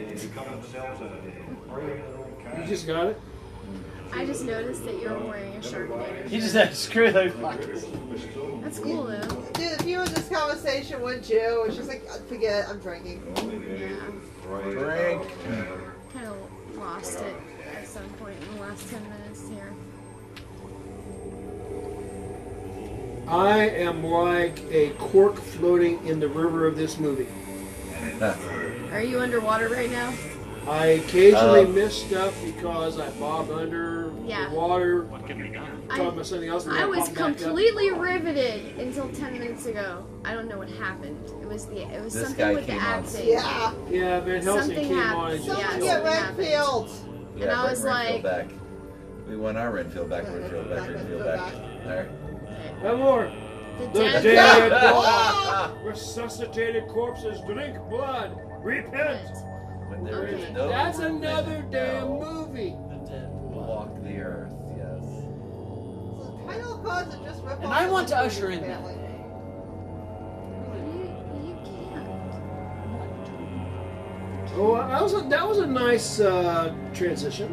You just got it? I just noticed that you're wearing a Sharknado. He just had to screw those pockets. That's cool though. Dude, if you were in this conversation, wouldn't you? It's just like, forget it, I'm drinking. Yeah. drink. Kind of lost it at some point in the last ten minutes here. I am like a cork floating in the river of this movie. Are you underwater right now? I occasionally Uh, miss stuff because I bob under Yeah. the water. What can be done? Talking about something else. and I then was pop back up. completely riveted until ten minutes ago. I don't know what happened. It was the it was This something guy with the came on. acting. Yeah. Yeah, Van Helsing Something came happened. on and just Yeah, Someone killed get it. something Renfield. Yeah, And I bring was Renfield like- back. We want our Renfield back, Renfield back, Renfield back. There. One more. The The dead dead Ah! resuscitated corpses drink blood. Repent. When there is Okay. no That's woman another damn now movie. The dead. will walk the earth. Yes. So the title cards are just rip And off I the want to movie usher in family. You, you can't. Oh, that was a, that was a nice uh, transition.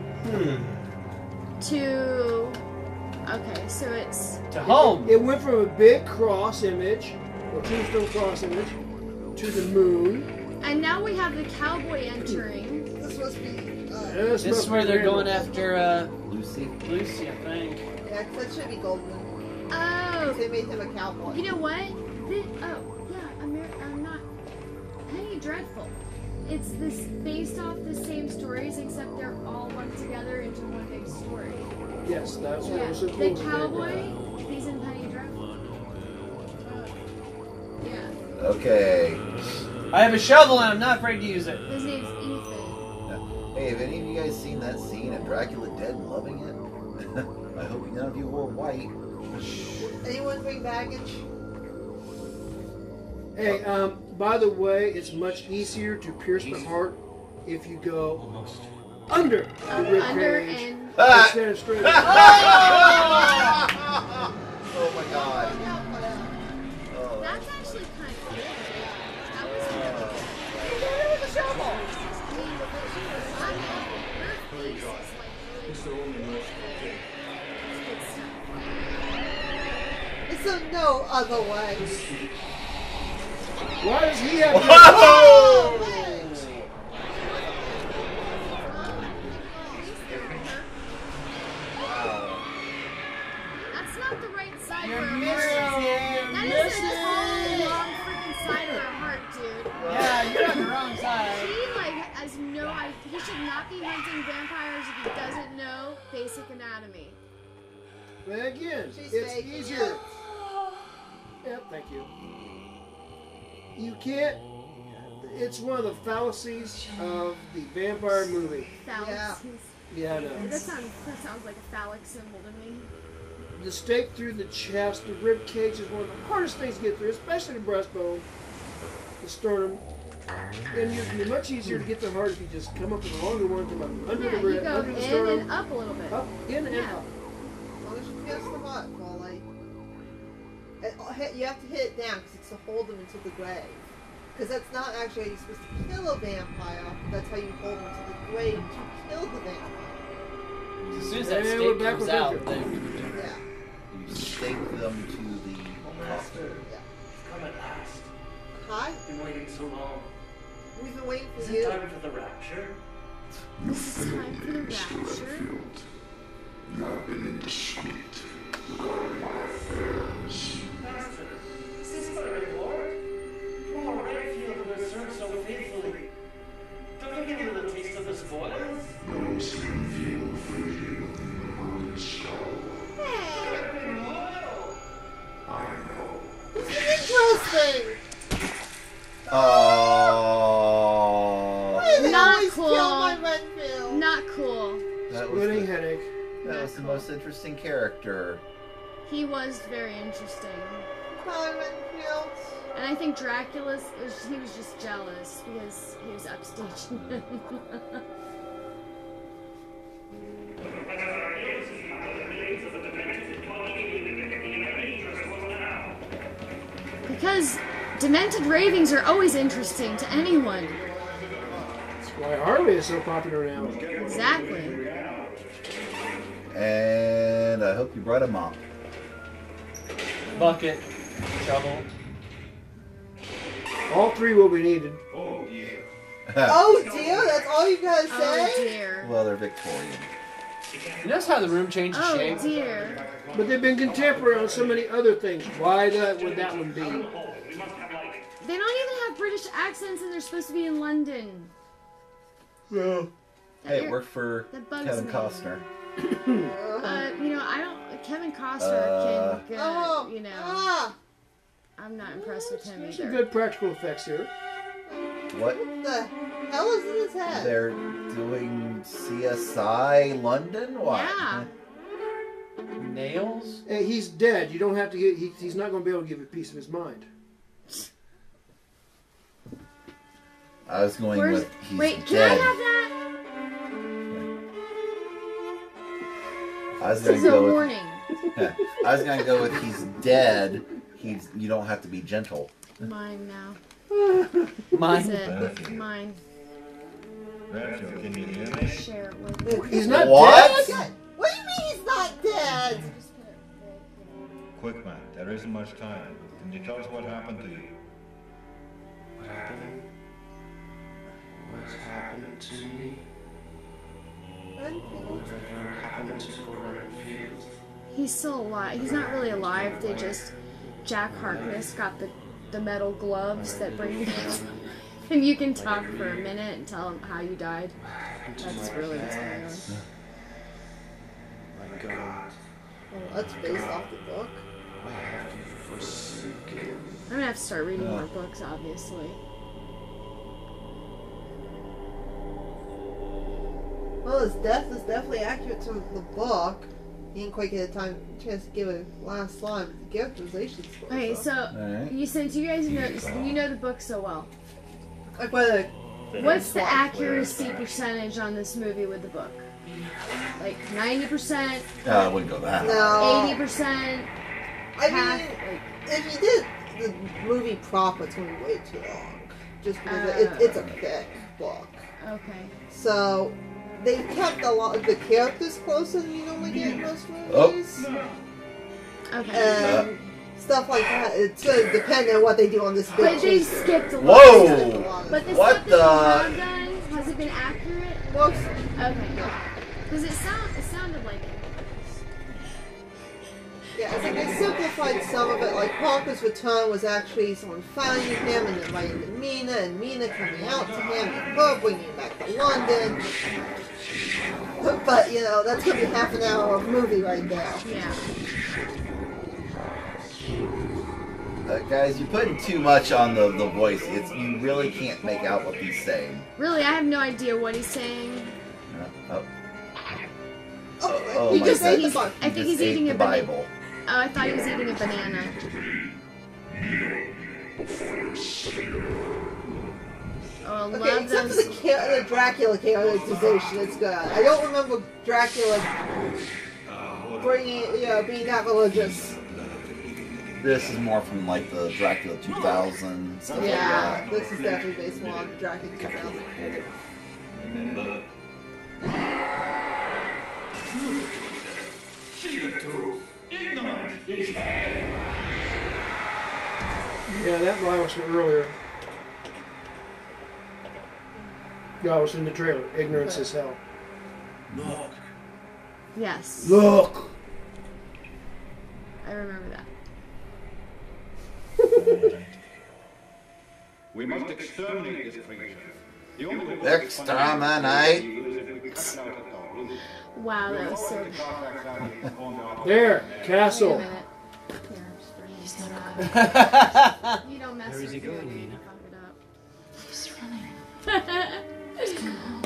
To okay, so it's To home. It went from a big cross image, or tombstone cross image, to the moon. and now we have the cowboy entering. This is supposed to be. Uh, And This is where they're going after uh, Lucy. Lucy, I think. yeah, 'cause that should be Goldman. Oh, They made him a cowboy. you know what? Thi- oh, yeah, Amer- I'm not. Penny Dreadful. It's this based off the same stories, except they're all lumped together into one big story. Yes, that's what Yeah, it was the supposed to be. cowboy, he's in Penny Dreadful. Yeah, Okay. I have a shovel and I'm not afraid to use it. his name's Ethan. Hey, have any of you guys seen that scene of Dracula dead and loving it? I hope none of you wore white. Anyone bring baggage? Hey, um, by the way, it's much easier to pierce the heart if you go Almost. under the rib Under cage and instead of straight up. Oh my god. face is like It's the only merciful thing. good stuff. It's a no other way. Why does he have to... Oh, That's not the right side You're for a missing heart. it. That You're is the missing whole it. wrong freaking side of a heart, dude. Yeah, you're on the wrong side. He like has no idea. He should not be hunting vampires if he doesn't know basic anatomy. But again, She's it's faking easier. it. Yep, thank you. You can't... It's one of the fallacies of the vampire movie. Fallacies. Yeah, I know. That sounds that sounds like a phallic symbol to me. The stake through the chest, the rib cage is one of the hardest things to get through, especially the breastbone, the sternum. And you're, you're much easier to get the heart if you just come up with a longer one, come up under Yeah, the you rib, go under the in sternum, and up a little bit. up, in and Yeah. up. As long as you pierce the heart, Paulie. And hit- You have to hit it down because it's to hold them into the grave. Because that's not actually how you're supposed to kill a vampire. That's how you hold them to the grave to kill the vampire. As soon as that Yeah, we're steak back comes with out, Victor. then Yeah. You stake them to the Master, Yeah. come at last. Hi. Been waiting so long. We've been waiting Is for it you. time for the rapture? This is time for the rapture. You have been indiscreet regarding my affairs. Master, is this my reward? Poor Redfield who has served so faithfully. Don't I get a little taste of the spoils? Those who reveal freely within the holy skull. I've been loyal. I know. This is interesting. Oh. Why do they Not always cool. kill my Renfield? Not cool. That was Splitting the, headache. that was the most interesting character. He was very interesting. Hi, Renfield. And I think Dracula's, it was, he was just jealous because he was upstaging him. Because demented ravings are always interesting to anyone. That's why Harley is so popular now. Exactly. And I hope you brought a mop. bucket, shovel. All three will be needed. Oh, yeah. Oh dear, that's all you gotta say? Oh dear. Well, they're Victorian. You notice how the room changes Oh shape? dear. But they've been contemporary on so many other things. Why that would that one be? They don't even have British accents and they're supposed to be in London. Well, hey, it That- worked for that bugs Kevin me. Costner. Uh, you know, I don't. Kevin Costner Uh, can, Oh, uh, you know, ah, I'm not impressed with him There's some either. good practical effects here. What? what the hell is in his head? They're doing C S I London? What? Yeah. Nails? Hey, he's dead. You don't have to get. He, he's not going to be able to give you a piece of his mind. I was going Where's, with he's wait, can dead. I have that? I was This gonna is a go with, warning. I was gonna go with he's dead. He's you don't have to be gentle. Mine now. Mine. That's it. Mine. Raphael, can you hear me? Share it with He's not What? dead. What do you mean he's not dead? Quick, man. There isn't much time. Can you tell us what happened to you? What happened? What happened to me? Whatever happened to Renfield? He's still alive. He's not really alive. They just Jack Harkness got the the metal gloves that bring you back. And you can talk for a minute and tell him how you died. That's really what's going on. My God, Oh, that's based off the book. why have you forsaken? I'm gonna have to start reading more books, obviously. Well, his death is definitely accurate to the book. He didn't quite get a time chance to give a last line, but the characterization's close. Okay, so Alright. you since you guys know you know the book so well, Like whether what's the accuracy percentage on this movie with the book? Like ninety percent, No, I wouldn't go that. No. eighty percent, I half. mean, Like, if you did the movie proper, it's going to be way too long. Just because Uh, it, it's a thick book. okay. So, they kept a lot of the characters closer than you normally get in most Oh. movies. Okay. And stuff like that. It's going to depend on what they do on this big But they chase. skipped a lot. Whoa! But the What stuff the? that you have done, has it been accurate? Most. Okay. Because it sound it sounded like it. Yeah, it's like they simplified some of it. Like Parker's return was actually someone finding him and inviting to Mina, and Mina coming out to him, and her bringing him back to London. But you know, that's gonna be half an hour of movie right there. Yeah. Uh, guys, you're putting too much on the, the voice. It's you really can't make out what he's saying. Really, I have no idea what he's saying. Uh, oh. Oh, oh He my just God. he's, I He think just he's ate eating the a banana. Bible. Oh, I thought he was eating a banana. Oh, I love Okay, except for those. the, cha- the Dracula characterization, it's good. I don't remember Dracula bringing, you know, being that religious. This is more from like the Dracula two thousand stuff Yeah, like that. this is definitely based more on Dracula two thousand. Yeah, that line was from earlier. No, it was in the trailer. Ignorance is hell. Look. Yes. Look. I remember that. We must exterminate this creature. The only way Exterminate. Wow, that was so. There, castle. Wait a minute. Here, I'm just bringing this up. You don't mess Where is with he it. going, Nina? Fuck it up. He's running. He's going home.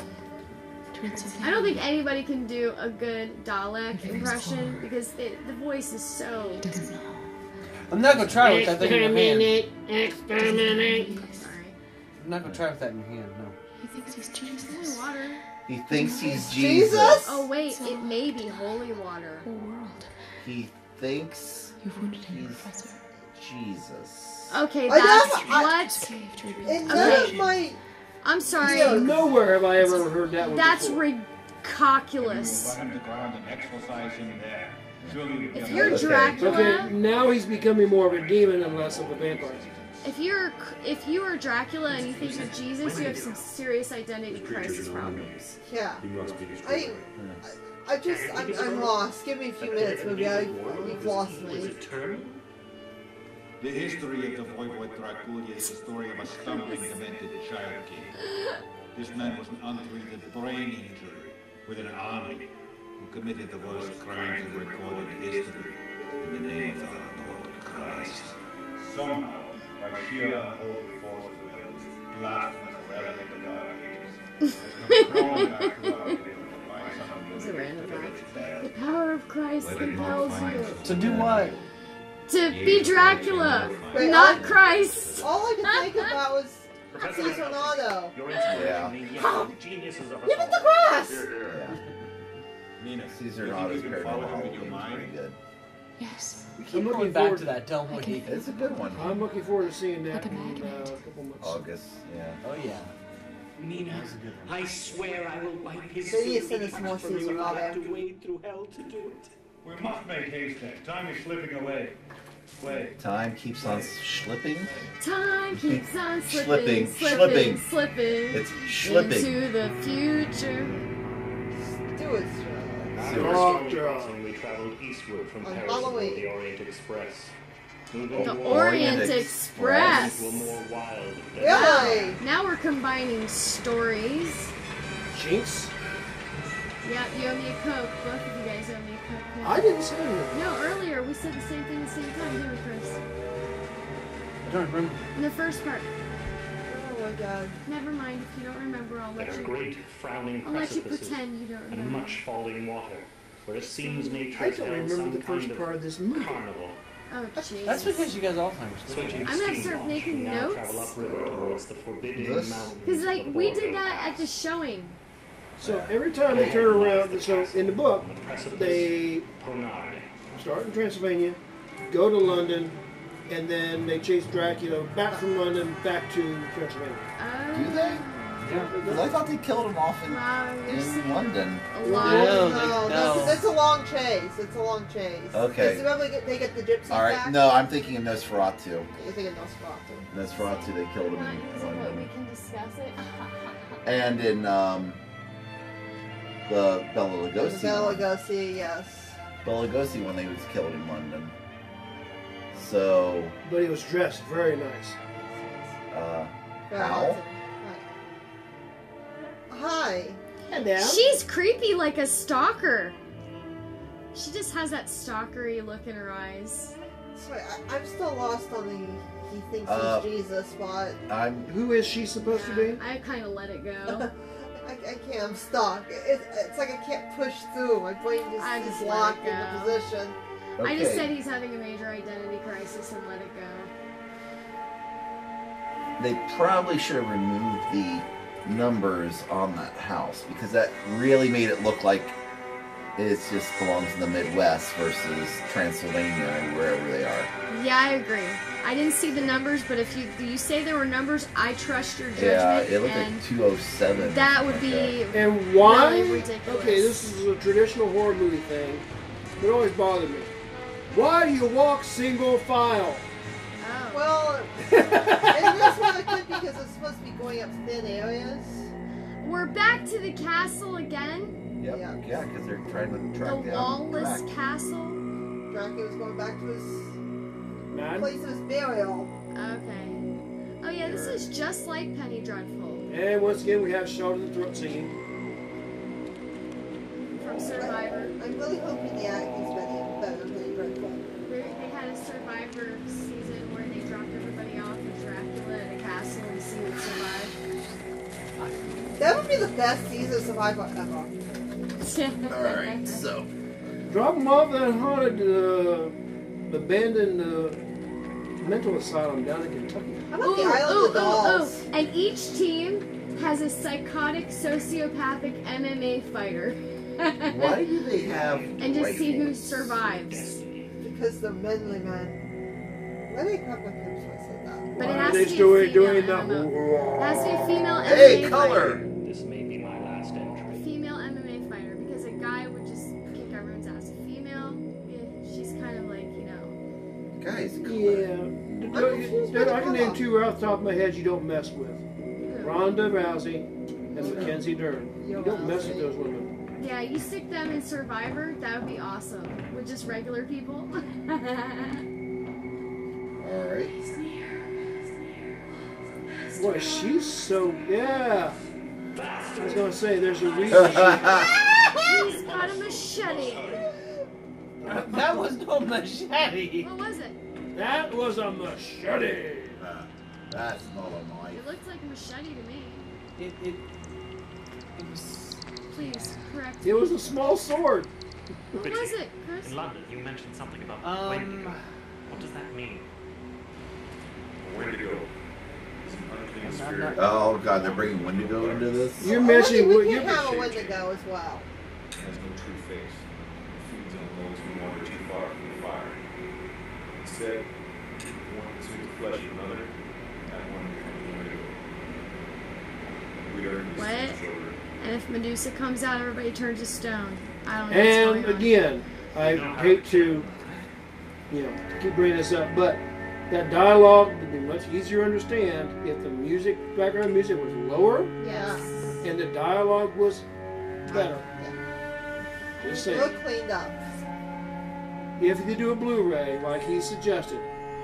I don't think anybody can do a good Dalek impression because it, the voice is so. I'm not gonna try with that thing in your hand. Exterminate. Sorry. I'm not gonna try with that in your hand, no. He thinks he's Holy Jesus. water. He thinks he's Jesus? Jesus. Oh wait, it may be holy water. Whole world. He thinks You've wounded him, he's Professor. Jesus. Okay, I that's never- I- what. Cave to reveal In his none of Okay. my... I'm sorry. Yeah, nowhere have I ever heard that one That's before. ridiculous. him to ground and exorcise him there. Surely we'll If get you're another- Dracula, Okay, now he's becoming more of a demon and less of a vampire. if you're if you are Dracula and you think you're Jesus, you have some serious identity crisis problems. Yeah. He must be I, destroyed. I just, I'm, I'm lost. Give me a few minutes, maybe I, you've lost me. The history of the Voivod Dracula is the story of a stumbling, demented child king. This man was an untreated brain injury within an army who committed the worst crimes in recorded history in the name of our Lord Christ. Somehow, by sheer unholy force of this blasphemous relic of the Dark Ages, has come crawling back to our day to find some It's a random fact. The power of Christ compels you To do what? to be Dracula, Wait, not I- Christ. All I could think about was Professor Cesarado. Your Yeah. inspiration, yes, the geniuses of us Give it the all. grass! Yeah. Nina, Caesar you not think his you can paranormal follow him with Halloween your is mind? pretty good. Yes. We I'm keep looking going back forward- to that, don't we? It's a good one. I'm looking forward to seeing that Like a in uh, a magnet. couple months. August, yeah. Oh yeah. Nina, That's a good one. I swear I will wipe his They need to filthy send us more hands from you. season I'll have on to wade through hell to do it. We must make haste then. Time is slipping away. Wait. Time keeps on slipping. Time keeps on Slipping, slipping, slipping, slipping. slipping It's slipping. into the future. Do it, After Oh, a storm God. crossing, we traveled eastward from On Paris Halloween. aboard the Orient Express. Moving The north, Orient Orient Express. to a more wild and Really? Now we're combining stories. Jinx? Yeah, you owe me a Coke. Both of you guys owe me a Coke. now. I didn't say anything. No, earlier we said the same thing at the same time, didn't we, Chris? I don't remember. In the first part. Oh my god. Never mind. If you don't remember, I'll let There are you. great frowning I'll let you precipices pretend you don't and remember. much falling water, where it seems nature I has don't held remember some the first kind part of this movie. carnival. Oh, jeez. That's because you guys Alzheimer's. Switching I'm gonna steam start launch, making we now notes. travel upriver towards the forbidden This? mountains. Because, like, of we did Borneo that at Pass. the showing. So every time they turn around, so in the book, On the precipice, they Ponai. start in Transylvania, go to London, and then they chase Dracula back from London back to Transylvania. Oh. Do they? Because I thought they killed him off in, Wow, you're in seeing London. a lot. No, no. That's, that's a long chase. It's a long chase. Okay. Because remember they get, they get the gypsy All right, back? no, I'm thinking of Nosferatu. You're thinking Nosferatu. Nosferatu, they killed him in Is it what we London. can discuss it? And in um, the Bela Lugosi Bela one. Lugosi, yes. Bela Lugosi one, they was killed in London. So, But he was dressed very nice. uh, Very how? handsome. Hi. Hello. She's creepy like a stalker. She just has that stalkery look in her eyes. Sorry, I, I'm still lost on the he thinks Uh, he's Jesus, but I'm. Who is she supposed to be? I kind of let it go. I, I can't. I'm stuck. It, it's like I can't push through. My brain just I is just let locked it in go. the position. I just Okay. said he's having a major identity crisis and let it go. They probably should have removed the numbers on that house because that really made it look like it just belongs in the Midwest versus Transylvania or wherever they are. Yeah, I agree. I didn't see the numbers, but if you you say there were numbers, I trust your judgment. Yeah, it looked and like two oh seven. that would be And why? really ridiculous. Okay, this is a traditional horror movie thing, but it always bothered me. Why do you walk single file? Oh. Well, and this one it could because it's supposed to be going up thin areas. We're back to the castle again. Yep. Yeah. Yeah, because they're trying to track The down wallless Drac. castle. Dracula's going back to his Man. place of his burial. Okay. Oh yeah, this is just like Penny Dreadful And once again, we have Shout of the Throat singing. from Survivor. I'm really hoping the acting's better, better than Penny Dreadful. They they had a Survivor season where they dropped everybody off with Dracula at a castle and see who survived. That would be the best season of Survivor ever. Alright, so. Drop them off that haunted, uh, abandoned uh, mental asylum down in Kentucky. How about the Island of Dolls? And each team has a psychotic, sociopathic M M A fighter. Why do they have And just see who rifles? survives. Because they're manly men. Why do they crack my hips when I say that? But it Why has are they to be still a female doing M M A. that? It has to be a female M M A Hey, fighter. color! This may be my last entry. Female M M A fighter, because a guy would just kick everyone's ass. A female, yeah, she's kind of like, you know. Guys, color. Yeah. There- there- I can name two right off the top of my head you don't mess with. Ronda Rousey and Mackenzie Dern. You don't mess with those women. Yeah, you stick them in Survivor, that would be awesome. With just regular people. Alright. Boy, she's so, yeah. I was going to say, there's a reason she... He's got a machete. That was no machete. What was it? That was a machete. Uh, that's not a knife. It looked like a machete to me. It, it, it was... Please, correct It was a small sword. What was it, Chris? In London, you mentioned something about Um, Wendigo. What does that mean? Wendigo is an unclean spirit. Oh god, they're bringing Wendigo into this? You're Oh, mentioning we what can you're have a shape Wendigo as well. It has no true face. It feeds on those who wander too far from the fire. Instead, one consumes the flesh of another, that one becomes a Wendigo. We are in What? these children. And if Medusa comes out, everybody turns to stone. I don't know And what's going on. again, I hate to, you know, keep bringing this up, but that dialogue would be much easier to understand if the music, background music was lower Yes. and the dialogue was better. Just saying. Look cleaned up. If you could do a Blu-ray like he suggested,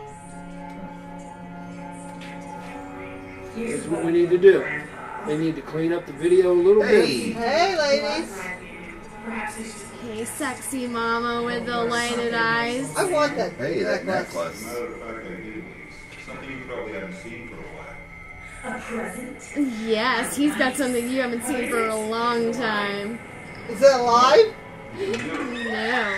that's what we need to do. They need to clean up the video a little Hey. bit. Hey, ladies. Hey, sexy mama with the lighted eyes. I want that. Hey, that necklace. Matter of fact, I did. Something you probably haven't seen for a while. A present? Yes, he's got something you haven't seen for a long time. Is it alive? No.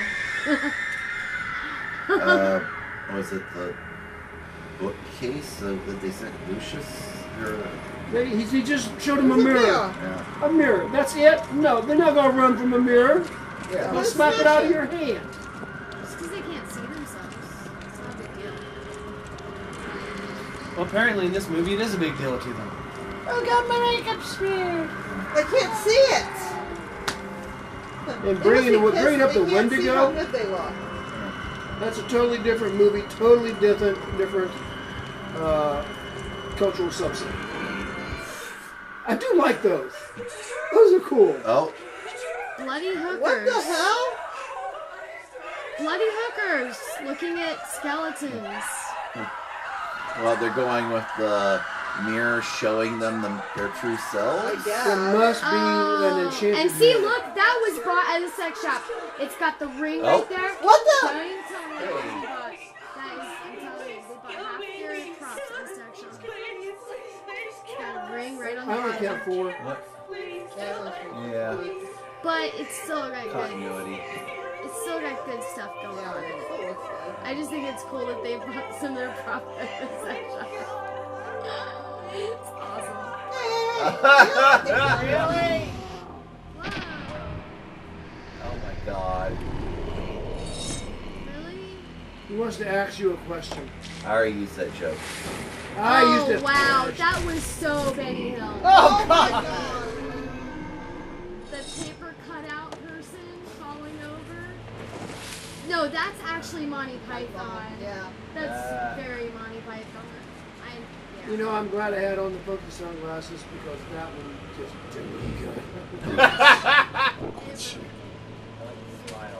uh, was it the bookcase uh, that they sent Lucius? Or, They, he, he just showed him a It's a mirror. mirror. yeah. A mirror. That's it? No, they're not going to run from a mirror. Yeah. They'll slap it out of your hand. It's because they can't see themselves. It's not a big deal. Well, apparently in this movie it is a big deal to them. Oh God, my makeup smeared. I can't see it. And They bringing, must be bringing up the pissed they can't see how Wendigo, good they look. that's a totally different movie, totally different, different uh, cultural subset. I do like those. Those are cool. Oh. Bloody hookers. What the hell? Bloody hookers looking at skeletons. Well, they're going with the mirror showing them the, their true selves. There must be Oh, an enchanted and see, mirror. look, that was brought at a sex shop. It's got the ring Oh. right there. What the? Don't even tell me what they bought. That is, I'm telling you, they bought half their props at a sex shop. It's got a ring right on I the only bottom. count four. Yeah. But it's still got good. Continuity. It's still got good stuff going on in it. I just think it's cool that they brought some of their props at the sex shop. It's awesome. Really? Oh my God. He wants to ask you a question. I already used that joke. I oh, used it. wow, first. that was so Benny Hill. Oh God. The paper cutout person falling over. No, that's actually Monty Python. Yeah. That's Uh. very Monty Python. I, yeah. You know, I'm glad I had on the focus sunglasses because that one just didn't look good. Smile.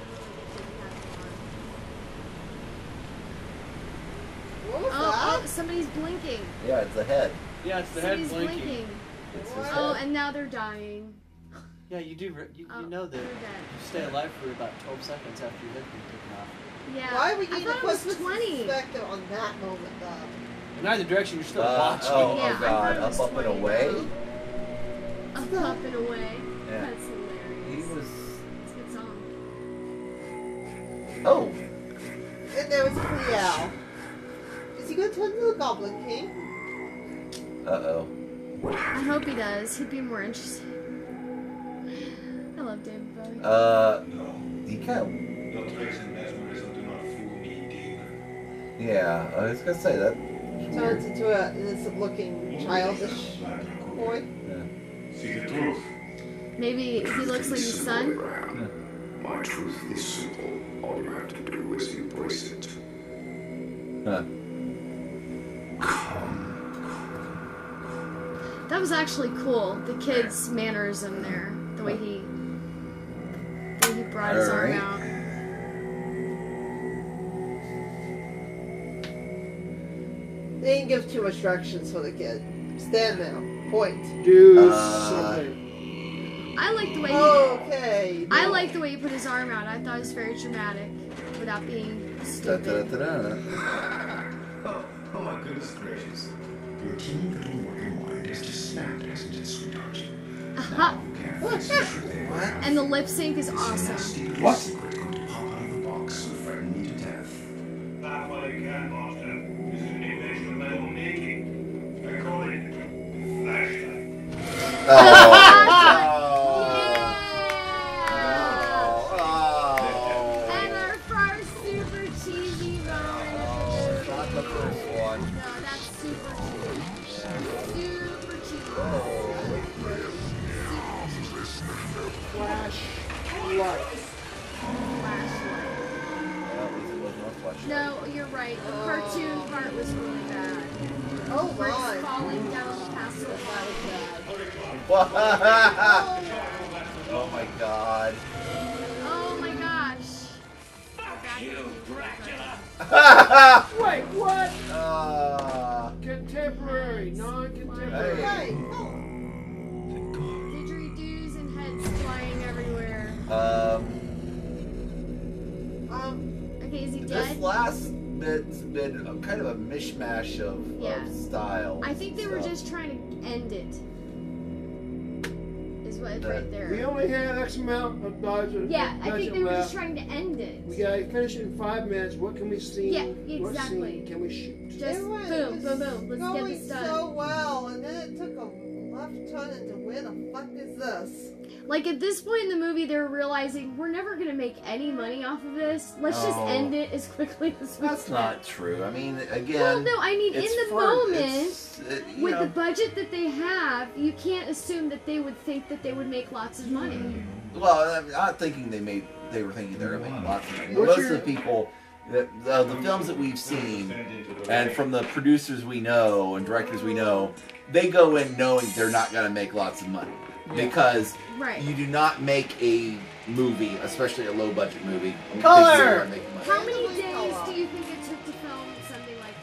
What was Oh, that? oh, somebody's blinking. Yeah, it's the head. Yeah, it's the head Somebody's blinking. blinking. It's his Oh, head. and now they're dying. Yeah, you do. re- You, Oh, you know that they're you dead. stay alive for about twelve seconds after your head being taken off. Yeah. Why would I you thought it was put twenty. perspective on that moment, though? In either direction, you're still Uh, watching. oh, Yeah, I oh thought God, it up, was up and twenty away. now. Up, up and away. Yeah. That's hilarious. He was. It's a good song. Oh. And there was Cleo. Is he going to turn into the Goblin King? Uh oh. I hope he does. He'd be more interesting. I love David Bowie. Uh. Decal. Your tricks and mesmerism do not fool me, demon. Yeah, I was gonna say that. Turns into an innocent-looking, childish boy. Yeah. See the truth. Maybe he looks like his son. My truth is simple. All you have to do is embrace it. Huh. That was actually cool. The kid's mannerism there. The way he... The way he brought his arm Alright. out. They didn't give too much directions for the kid. Stand there. Point. Do Uh, something. I like the way he... Okay. I like the way he put his arm out. I thought it was very dramatic. Without being Da, stupid. da, da, da. Oh, oh my goodness gracious. Your teeny little mortal mind has just snapped, hasn't it, sweetheart? Aha. You can't face the truth anymore. And the lip sync is awesome. What? Secret going to pop out of the box and frighten me to death. That's why you can, Master. This is an invention of my own making. I call it flashlight. Oh. And our first super cheesy moment. Not the first one. No, that's super cheesy. Super cheesy. Flash light. Flashlight. Well, at least it wasn't a flashlight. No, you're right. The cartoon part was really bad. Oh Where my. it's falling down past the What? Oh my God. Oh my gosh. Wait, what? Uh, Contemporary, non-contemporary. Hey. Didgeridoos and heads flying everywhere. um, Um, Okay, is he this dead? last bit's been a, kind of a mishmash of, Yeah. of styles. I think they were and just trying to end it. Is what it's right We there. only have X amount of dollars. Yeah, I think they were just left. trying to end it. We gotta finish it in five minutes. What can we see? Yeah, What exactly. scene can we shoot? Just it was, boom, it boom, was boom. Let's get going this done. so well, and then it took a left turn into where the fuck is this? Like, at this point in the movie, they're realizing we're never going to make any money off of this. Let's just No. end it as quickly as we That's can. not true. I mean, again. Well, no, I mean, in it's the for- moment, it's, uh, you with know, the budget that they have, you can't assume that they would think that they would make lots of money. Well, I'm not thinking they made. They were thinking they were making lots of money. What's Most your- of the people, the, the, the films that we've seen, and from the producers we know and directors we know, they go in knowing they're not going to make lots of money because Right. you do not make a movie, especially a low budget movie. Color! thinking you're gonna make money. How many days do you think it took to film something like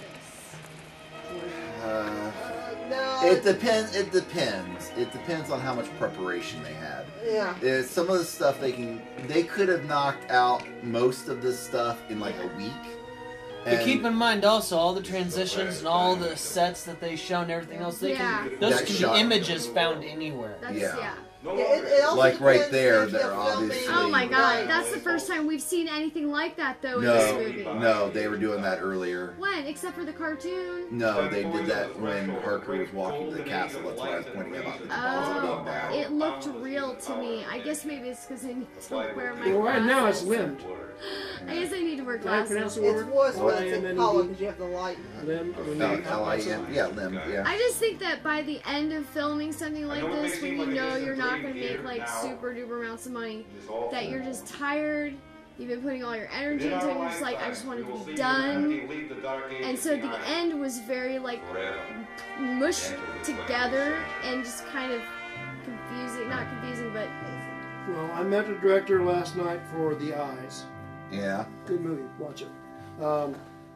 this? Uh, No. it depends. It depends. It depends on how much preparation they had. Yeah. Uh, some of the stuff they can, they could have knocked out most of this stuff in like a week. But And keep in mind also all the transitions and all the sets that they show and everything else. They Yeah. can, those That can shot. be images found anywhere. That's, Yeah. yeah. Yeah, it, it also Like right depends there, if you're they're filming- obviously- Oh my god, Right. that's the first time we've seen anything like that, though, in this movie. no, no, they were doing that earlier. When? Except for the cartoon? No, they did that when Harker was walking to the castle. That's why I was pointing out the deposit being Oh, bad. it looked real to me. I guess maybe it's because I need to wear my Well, right now it's glasses. limbed. I guess I need to wear Can I pronounce glasses. the It's word? worse when L I it's M N in E color D? because you have the light. Limb, or No, limb. L I M, yeah, limb, yeah. I just think that by the end of filming something like this, when you know you're not going to make like super duper amounts of money, that you're just tired, you've been putting all your energy into it, and you're just like, I just want it to be done. And so the end was very like mushed together and just kind of confusing, not confusing, but Well, I met the director last night for The Eyes. Yeah. Good movie. Watch it. Um,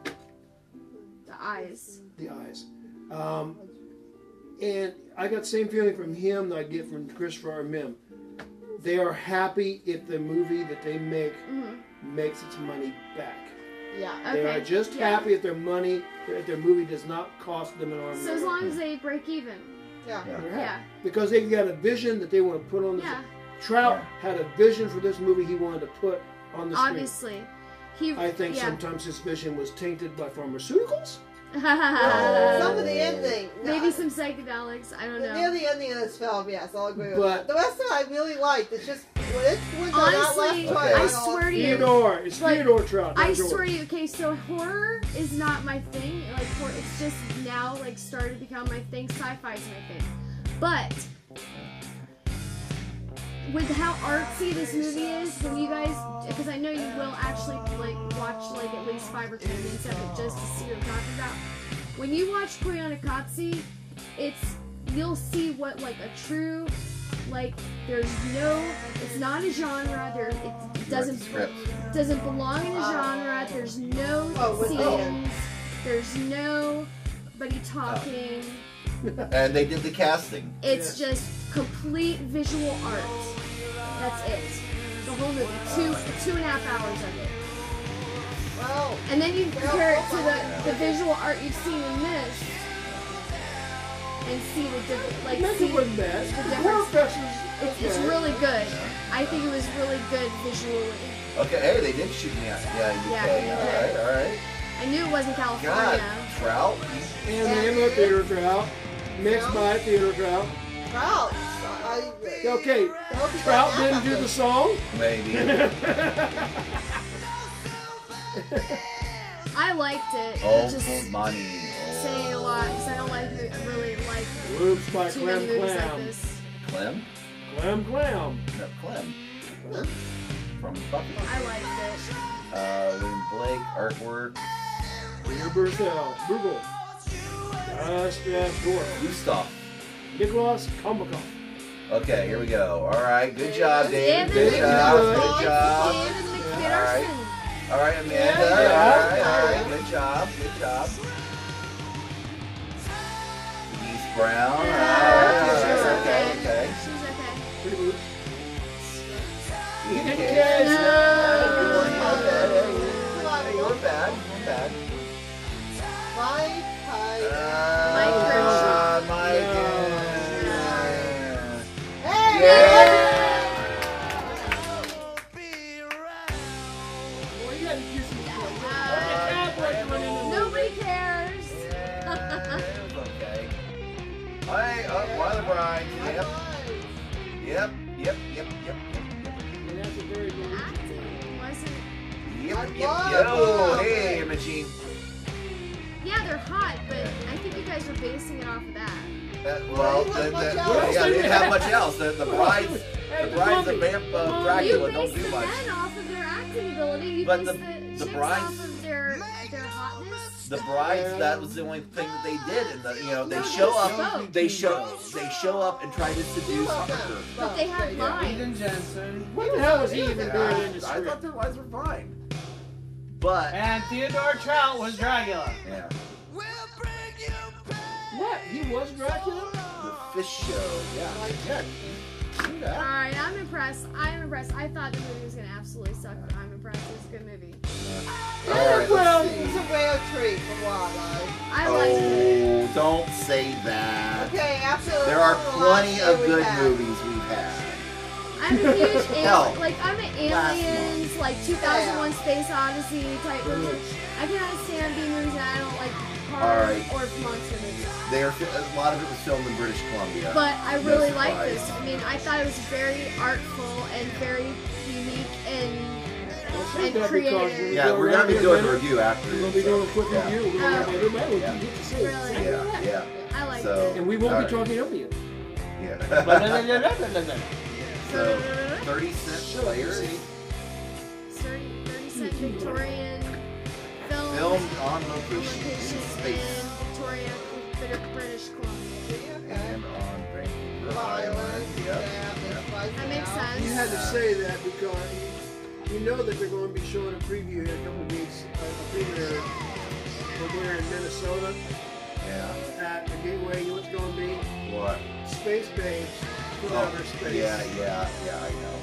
the eyes. The Eyes. Um, and I got the same feeling from him that I get from Christopher R. Mim. They are happy if the movie that they make Mm-hmm. makes its money back. Yeah, They okay. are just Yeah. happy if their money, if their movie does not cost them an arm. So as long as they break even. Yeah. They're Yeah. happy. Because they've got a vision that they want to put on the Yeah. Trout had a vision for this movie he wanted to put on the screen. Obviously. He, I think yeah. sometimes his vision was tainted by pharmaceuticals. Well, some of the ending. Maybe some psychedelics. I don't know. Near the ending of this film, yes, I'll agree with But- that. The rest of it I really liked. It's just when it was that last Honestly, twist, I know, swear to you. Theodore, it's like, Theodore Trout. not I George. swear to you. Okay, so horror is not my thing. Like, hor- it's just now like started to become my thing. Sci-fi is my thing. But with how artsy this movie is, when you guys, because I know you will actually like watch like at least five or ten minutes of it just to see what I'm talking about. When you watch Koyaanisqatsi, it's you'll see what like a true like there's no it's not a genre there it doesn't doesn't belong in a genre. There's no Oh, with- scenes. oh. There's nobody talking. And they did the casting. It's just complete visual art. That's it. The whole movie. Two two and a half hours of it. Well, And then you compare it to the, the visual art you've seen in this and see the difference. Like, Maybe see it wasn't bad. the The Horror difference. Fest was It's, it's okay. really good. I think it was really good visually. Okay, hey, they did shoot me out. Yeah, U K. Yeah, all U K. right, all right. I knew it wasn't California. God, Trout. And the name of Theodore Trout, mixed by Theodore Trout. Trout. I, Okay, I Trout didn't do the song. Maybe. I liked it. Oh, It just money. saying a lot because I don't like really like Oops, by too Clem many movies like Clam. this. Clem? Clem Clam. No, Clem. From Buffy. I liked it. Uh, William Blake, artwork. Peter Burstell. Google. Gustav Dorff. Gustav. Nicholas Kombakov. Okay, here we go. All right, good job, Dave. David Good job. McPherson. Good job. David All right. McPherson. All right, Amanda. Yeah. All right, all right. Good job. Good job. Denise Brown. Yeah, All right, she's all right, okay. okay, okay. She's okay. Pretty good. You didn't did catch good. that. You weren't bad. Hey, you weren't bad. You weren't bad. Mike, I, Mike Uh, Kershaw. Mike. hey, Yeah. Well, you had to do some Uh, nobody cares. Yeah, it was okay. Hey, oh, Wilder Bride. Yep. Yep. Yep. yep, yep, yep. And that's a very good acting wasn't. Yep, I yep, love yep. Oh, it. hey, Imogene. Yeah, they're hot, but I think you guys are basing it off of that. Uh, well, Well, the, the, much the, else. yeah, they didn't have much else. The, the brides, the brides of Vamp uh, Well, Dracula you don't base do the much. men off of their acting ability. You But base the- the, the chicks brides- off of their their hotness. The brides, that was the only thing that they did, and the, you know, they No, show they up, spoke. they show, they show up and try to seduce Harker. But they had Eden lines. Jensen. What the hell was he even Yeah, doing in the I script? thought their lines were fine, but And Theodore Trout was Dracula. yeah, What? He was Dracula? the fish show, yeah, yeah. See that? Alright, I'm impressed. I'm impressed. I thought the movie was gonna absolutely suck, but I'm impressed. It's a good movie. All right, well, let's it's see. a rare treat for Wildlife. I liked it. Oh, don't say that. Okay, after There are the plenty last of year we good had. movies we've had. I'm a huge Hell, alien, like I'm an last aliens, like two thousand one Space Odyssey type person. I cannot stand B movies and I don't like horror Alright. or monster movies. They are, a lot of it was filmed in British Columbia. But I No really like surprise. this. I mean, I thought it was very artful and very unique and Well, and that because creative. Yeah, we're gonna be doing a review after. We're gonna be so, doing a quick yeah. review. We're gonna Oh. have everybody Yeah. you get to see it. Really? Yeah, yeah. I liked So- it. And we won't Alright. be talking over you. Yeah. So, thirty cent players thirty, thirty cent Victorian film. filmed on on location in location space in Victoria, Brit- British Columbia. and on Vancouver Island. Yeah. yeah. That makes sense. You had to say that because you know that they're going to be showing a preview in a couple of weeks. Uh, a premiere over there in Minnesota Yeah. at the Gateway. You know what's going to be? What? Space Babes from Oh, outer space. yeah, yeah, yeah. I know.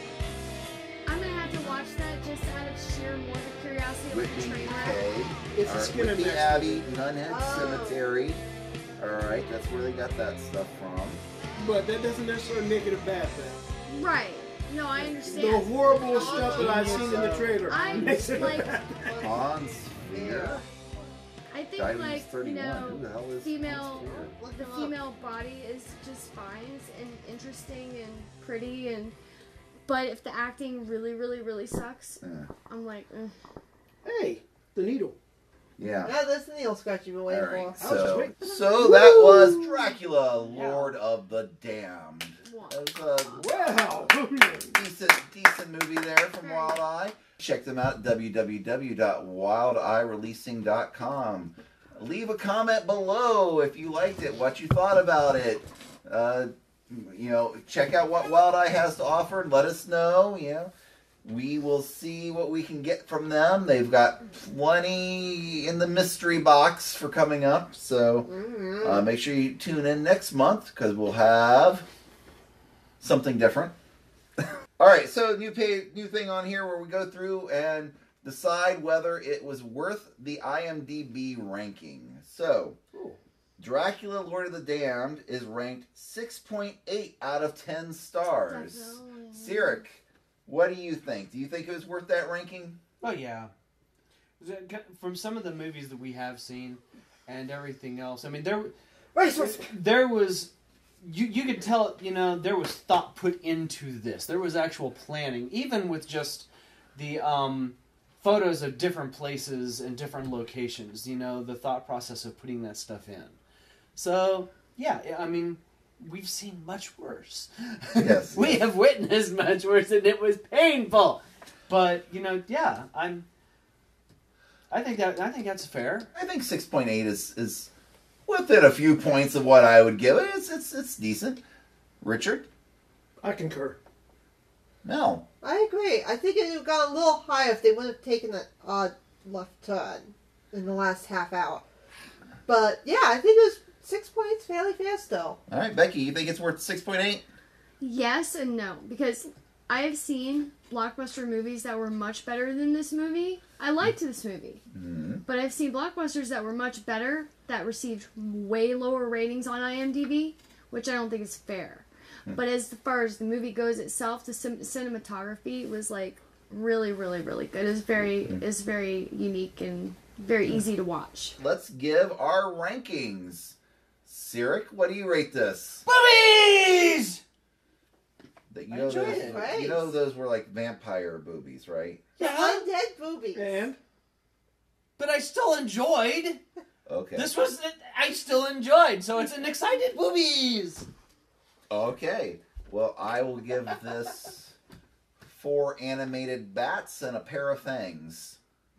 I'm gonna have to watch that just out of sheer morbid curiosity of the Whitney train K. wreck. It's All a right, Skinner Whitney Max Abbey, Nunhead Oh. Cemetery. All right, that's where they got that stuff from. But that doesn't necessarily make it a bad thing. Right. No, I The understand. horrible stuff that I've seen in the trailer I'm makes it a like- bad thing. Hans Sphere. I think Diabetes like you thirty-one. know, Who the hell is female, Hans the female body is just fine and interesting and pretty and, but if the acting really, really, really sucks, Yeah. I'm like, eh. Hey, the needle. Yeah. Yeah, that's the needle scratch you've been waiting All right, for. so, so that was Dracula, Lord of the Damned. That was a Wow. decent, decent movie there from Wild Eye. Check them out at w w w dot wild eye releasing dot com. Leave a comment below if you liked it, what you thought about it. Uh, you know, check out what Wild Eye has to offer and let us know. You know, we will see what we can get from them. They've got plenty in the mystery box for coming up. So uh, make sure you tune in next month because we'll have something different. All right, so new pay, new thing on here where we go through and decide whether it was worth the I M D B ranking. So, Dracula, Lord of the Damned is ranked six point eight out of ten stars. Definitely. Sirik, what do you think? Do you think it was worth that ranking? Oh yeah. From some of the movies that we have seen and everything else, I mean there, there was, you you could tell, you know, there was thought put into this. There was actual planning, even with just the um, photos of different places and different locations. You know, the thought process of putting that stuff in. So yeah, I mean, we've seen much worse. Yes. We have witnessed much worse, and it was painful. But you know, yeah, I'm. I think that I think that's fair. I think six point eight is is within a few points of what I would give it. It's it's it's decent. Richard? I concur. No. I agree. I think it would have gone a little higher if they wouldn't have taken that odd left turn in the last half hour. But yeah, I think it was six points fairly fast though. All right, Becky, you think it's worth six point eight? Yes and no, because I have seen blockbuster movies that were much better than this movie. I liked this movie. Mm-hmm. But I've seen blockbusters that were much better that received way lower ratings on I M D B, which I don't think is fair. Hmm. But as far as the movie goes itself, the cin- cinematography was like really, really, really good. It's very, it's very unique and very easy to watch. Let's give our rankings. Sirik, what do you rate this? Boobies! That you I know enjoyed those, it. you know those were like vampire boobies, right? Yeah, undead boobies. And But I still enjoyed. Okay. This was I still enjoyed. So it's an excited boobies. Okay. Well, I will give this four animated bats and a pair of fangs.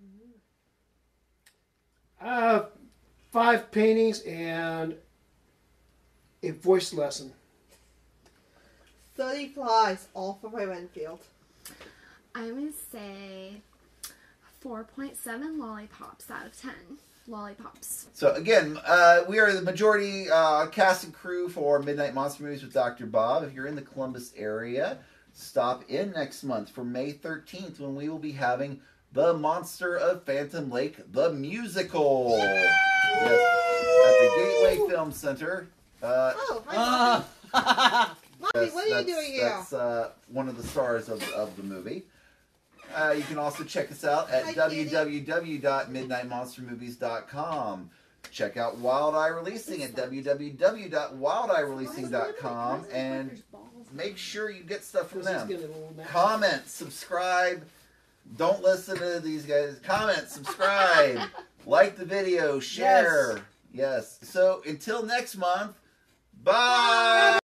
uh, five paintings and a voice lesson. thirty flies, all for my Renfield. I'm going to say four point seven lollipops out of ten. Lollipops. So again, uh, we are the majority uh, cast and crew for Midnight Monster Movies with Doctor Bob. If you're in the Columbus area, stop in next month for May thirteenth when we will be having The Monster of Phantom Lake, the musical. Yes, at the Gateway Film Center. Uh, oh, hi, uh, Mommy, what are you doing here? That's uh, one of the stars of, of the movie. Uh, you can also check us out at Hi, w w w dot midnight monster movies dot com. Check out Wild Eye Releasing at w w w dot wild eye releasing dot com and make sure you get stuff from them. Comment, subscribe. Don't listen to these guys. Comment, subscribe, like the video, share. Yes. yes. So until next month, bye.